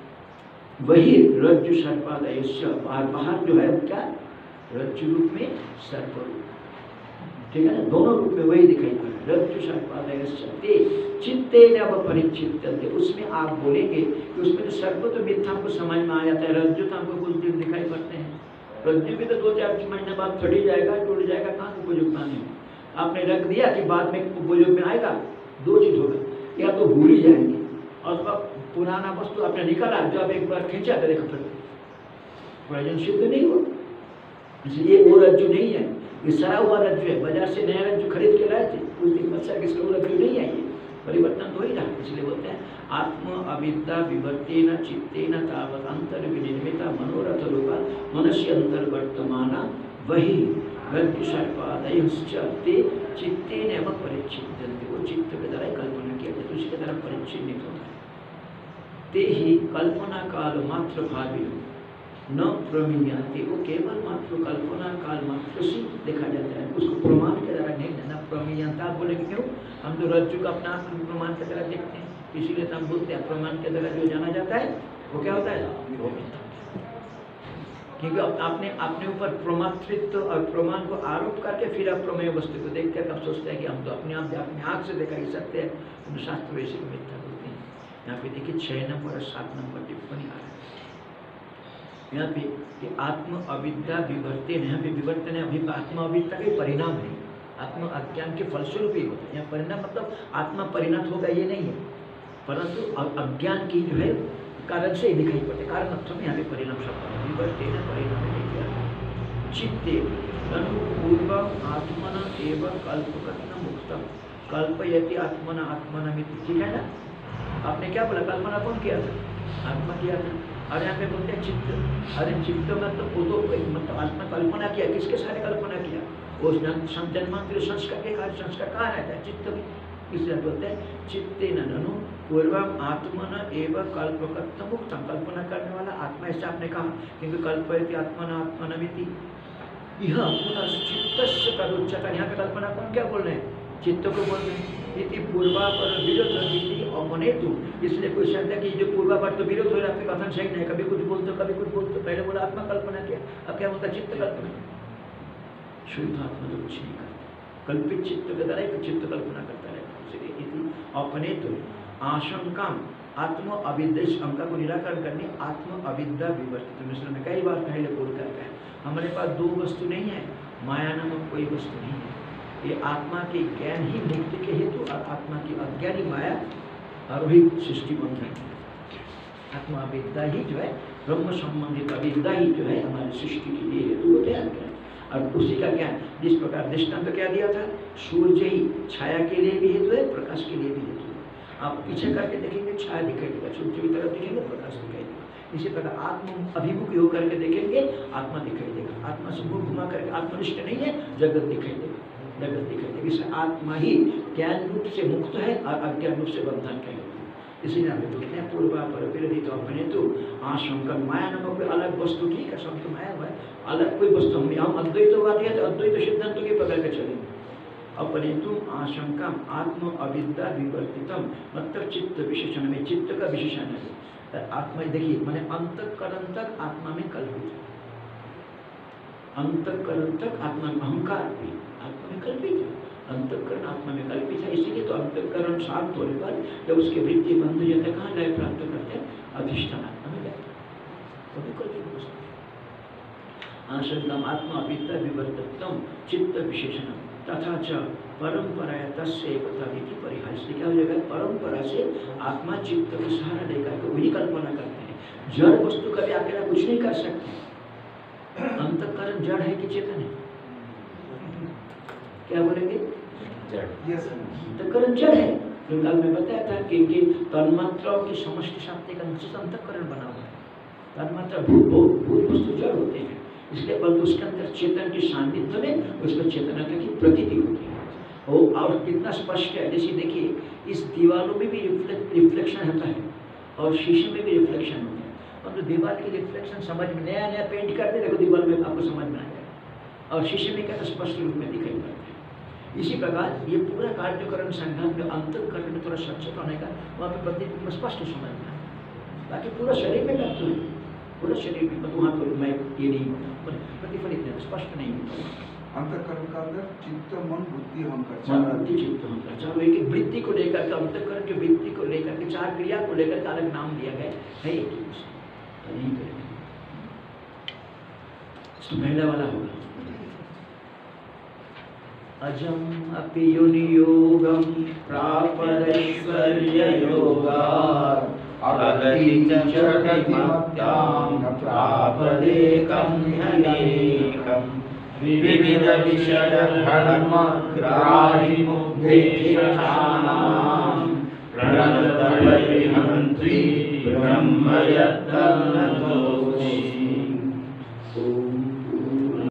वही रज्जु सर्पादयस्य, बाहर जो है क्या रज्जु रूप में सर्प रूप। ठीक है ना, दोनों रूप में वही दिखाई पड़ रहा है। रज्जु सर्पादयस्य ते चित्तेन एव परिच्छिद्यन्ते, उसमें आप बोलेंगे कि उसमें तो सर्प तो मिथ्या हमको समझ में आ जाता है, रज्जु तो हमको कुछ दिन दिखाई पड़ते हैं। रज्जु भी तो 2-4 महीने बाद फट जाएगा, टूट जाएगा, कहाँ से उपयोग नहीं। आपने रख दिया कि बाद में उपयोग में आएगा, 2 चीज होगा, या तो भूल ही जाएंगे और पुराना वस्तु आपने निकाला जो आप एक बार खींचा तो देखो फिर प्रयोजन सिद्ध नहीं हो। इसलिए वो रज्जु नहीं है, ये सड़ा हुआ रज्जु है। बाजार से नया रज्जु खरीद के लाए थे, कुछ दिन बाद सर किसका रज्जु नहीं है, ये परिवर्तन तो ही रहा। इसलिए बोलते हैं आत्म अविद्या विवर्तेन चित्तेन तावत् अंतर्विनिर्मिता मनोरथ रूपा मनस्य अंतर्वर्तमाना वही रज्जु सर्पादयश्च ते चित्तेन एव परिच्छिद्यन्ते, वो चित्त के द्वारा कल्पना किया जाता है, उसके द्वारा परिच्छिन्नित होता है। ते ही कल्पना काल मात्र भावी न प्रमीयन्ते, वो केवल मात्र कल्पना काल मात्र से देखा जाता है, उसको प्रमाण के द्वारा नहीं जाना। प्रमीयंता बोले क्यों, हम तो रज्जु का अपना प्रमाण के द्वारा देखते हैं, इसीलिए हम बोलते हैं प्रमाण के द्वारा जो जाना जाता है वो क्या होता है, वो मिथ्या। क्योंकि आपने अपने ऊपर प्रमात्रित्व और प्रमाण को आरोप करके फिर आप प्रमेय वस्तु को देख कर सोचते हैं कि हम तो अपने आँख से देखा ही सकते हैं, तो शास्त्र वैसे को मिथ्या बोलते हैं। यहाँ पे देखिए 6 नंबर और 7 नंबर टिप्पणी आ रहा है। यहाँ पे कि आत्म अविद्या विवर्तन, यहाँ पे विवर्तन है, अभी आत्म अविद्या के परिणाम है, आत्म अज्ञान के फलस्वरूप ही होता है। यहाँ परिणाम मतलब आत्मा परिणत होगा ये नहीं है, परंतु अज्ञान की जो है कारण से दिखाई पड़ते, कारण अर्थों में यहाँ पे परिणाम शब्द विवर्तेन परिणाम चित्ते पूर्व आत्मन एवं कल्पकत्न मुक्तम कल्पयति आत्मना आत्मनमिति। ठीक है ना, आपने क्या बोला, कल्पना कौन किया था, आत्मा किया था। और यहाँ पे बोलते हैं चित्त, अरे चित्त मतलब वो तो मतलब आत्मा कल्पना किया, किसके सारे कल्पना किया, वो जन्मांतर संस्कार के कार्य, संस्कार कहाँ रहता है, चित्त भी। इसलिए बोलते हैं चित्ते ननु पूर्वम आत्मन एवं कल्पकत्न मुक्तम, कल्पना करने वाला आत्मा, ऐसा आपने कहा, क्योंकि कल्पयति आत्मना आत्मनमिति। यह पुनः चित्तस्य तदुच्यता, यहाँ पे कल्पना कौन क्या बोल रहे हैं, चित्त को बोल रहे हैं। इति पूर्वापर विरोध अमनेतु, इसलिए कोई शब्द है कि जो पूर्वापर तो विरोध हो रहा है, आपके कथन सही नहीं, कभी कुछ बोलते कभी कुछ बोलते। पहले बोला आत्मा कल्पना किया, अब क्या बोलता चित्त कल्पना। शुद्ध आत्मा तो कुछ नहीं करता, कल्पित चित्त के द्वारा एक चित्त कल्पना करता है। इसलिए अपनेतु आशंका आत्म अविद्या, शंका को निराकरण करने आत्म अविद्या विवर्तित। मिश्र में कई बार पहले बोल कर गए, हमारे पास 2 वस्तु नहीं है, माया नामक कोई वस्तु नहीं है, ये आत्मा के ज्ञान ही मुक्ति के हेतु और आत्मा की अज्ञानी माया और वही सृष्टि बंधन, आत्मा अविद्या ही जो है ब्रह्म संबंधित अविद्या ही जो है हमारी सृष्टि के लिए हेतु को तैयार किया। और उसी का क्या जिस प्रकार दृष्टांत क्या दिया था, सूर्य ही छाया के लिए भी हेतु है, प्रकाश के लिए भी हेतु है। आप पीछे करके देखेंगे छाया दिखाई देगा, सूर्य की तरफ देखेंगे प्रकाश दिखाई देगा। इसी प्रकार आत्म अभिमुख योग करके देखेंगे आत्मा दिखाई देगा, आत्मा से मुख घुमा करके आत्मनिष्ठ नहीं है जगत दिखाई देगा, जगत दिखाई देगा। इससे आत्मा ही ज्ञान रूप से मुक्त है और अज्ञान रूप से बंधन का हेतु। इसीलिए हमें बोलते हैं पूर्वा पर विरहित अपने तो आशंका माया नामक कोई अलग वस्तु, ठीक है सब तो माया हुआ है, अलग कोई वस्तु हम अद्वैतवादी है तो अद्वैत सिद्धांतों के पकड़ के चलेंगे। अपने तुम आशंका आत्म अविद्या विवर्तितम, मतलब चित्त विशेषण में चित्त का विशेषण है आत्मा। देखिए मैंने अंतःकरण तक आत्मा में कल्पित है, अंतःकरण तक आत्मा में अहंकार भी आत्मा में कल्पित है, अंतःकरण आत्मा में कल्पित है। इसीलिए तो अंतःकरण शांत होने पर जब उसके वृत्ति बंद हो जाता है कहाँ लय प्राप्त करते हैं, अधिष्ठान आत्मा में जाता है, कभी कल्पित हो सकता है। आशंकम आत्मा अविद्या विवर्तितम चित्त विशेषण तथा च परंपरा तस्य तथा परिहार। इसलिए क्या हो जाएगा, परंपरा से आत्मा चित्त का सहारा लेकर के वही कल्पना करते हैं। जड़ वस्तु कभी अकेला कुछ नहीं कर सकते। अंतःकरण जड़ है कि चेतन है, क्या बोलेंगे, अंतःकरण जड़ है। जो कल मैं बताया था कि तन्मात्राओं की समष्टि शक्ति का निश्चित अंतःकरण बना हुआ है। तन्मात्रा भूत वस्तु जड़ होते हैं, इसलिए परंतु उसके अंदर चेतन के सान्निध्य में उसमें चेतनता की प्रतीति होती है। और कितना स्पष्ट है, जैसे देखिए इस दीवारों में भी रिफ्लेक्शन होता है और शीशे में भी रिफ्लेक्शन होता है। और तो दीवार की रिफ्लेक्शन समझ में नया नया पेंट करते देखो दीवार में आपको समझ में आ जाएगा, और शीशे में क्या स्पष्ट रूप में दिखाई पड़ता है। इसी प्रकार ये पूरा कार्यकरण संघात में अंतःकरण में थोड़ा सचेत होने का वहाँ पे प्रतीक स्पष्ट समझ में आता है। बाकी पूरा शरीर में व्यक्त है, पूरा शरीर में वहाँ पर मैं ये नहीं प्रतिफलित नहीं, स्पष्ट नहीं होता। अंतःकरण का अंदर चित्त मन बुद्धि अहंकार मन बुद्धि चित्त अहंकार चारों एक वृत्ति को लेकर के, अंतःकरण की वृत्ति को लेकर के, चार क्रिया को लेकर के अलग नाम दिया गया है। एक ही नहीं करेंगे तो पहला वाला होगा अजम अपि योनियोगम प्रापदैश्वर्य योगात् अगति च गतिमत्यां प्रापदेकं ह्यनेकम् विविध विषय धर्म ग्राहि मुक्तेशानां प्रणतपरिहन्त्री ब्रह्म यत्तन्नतो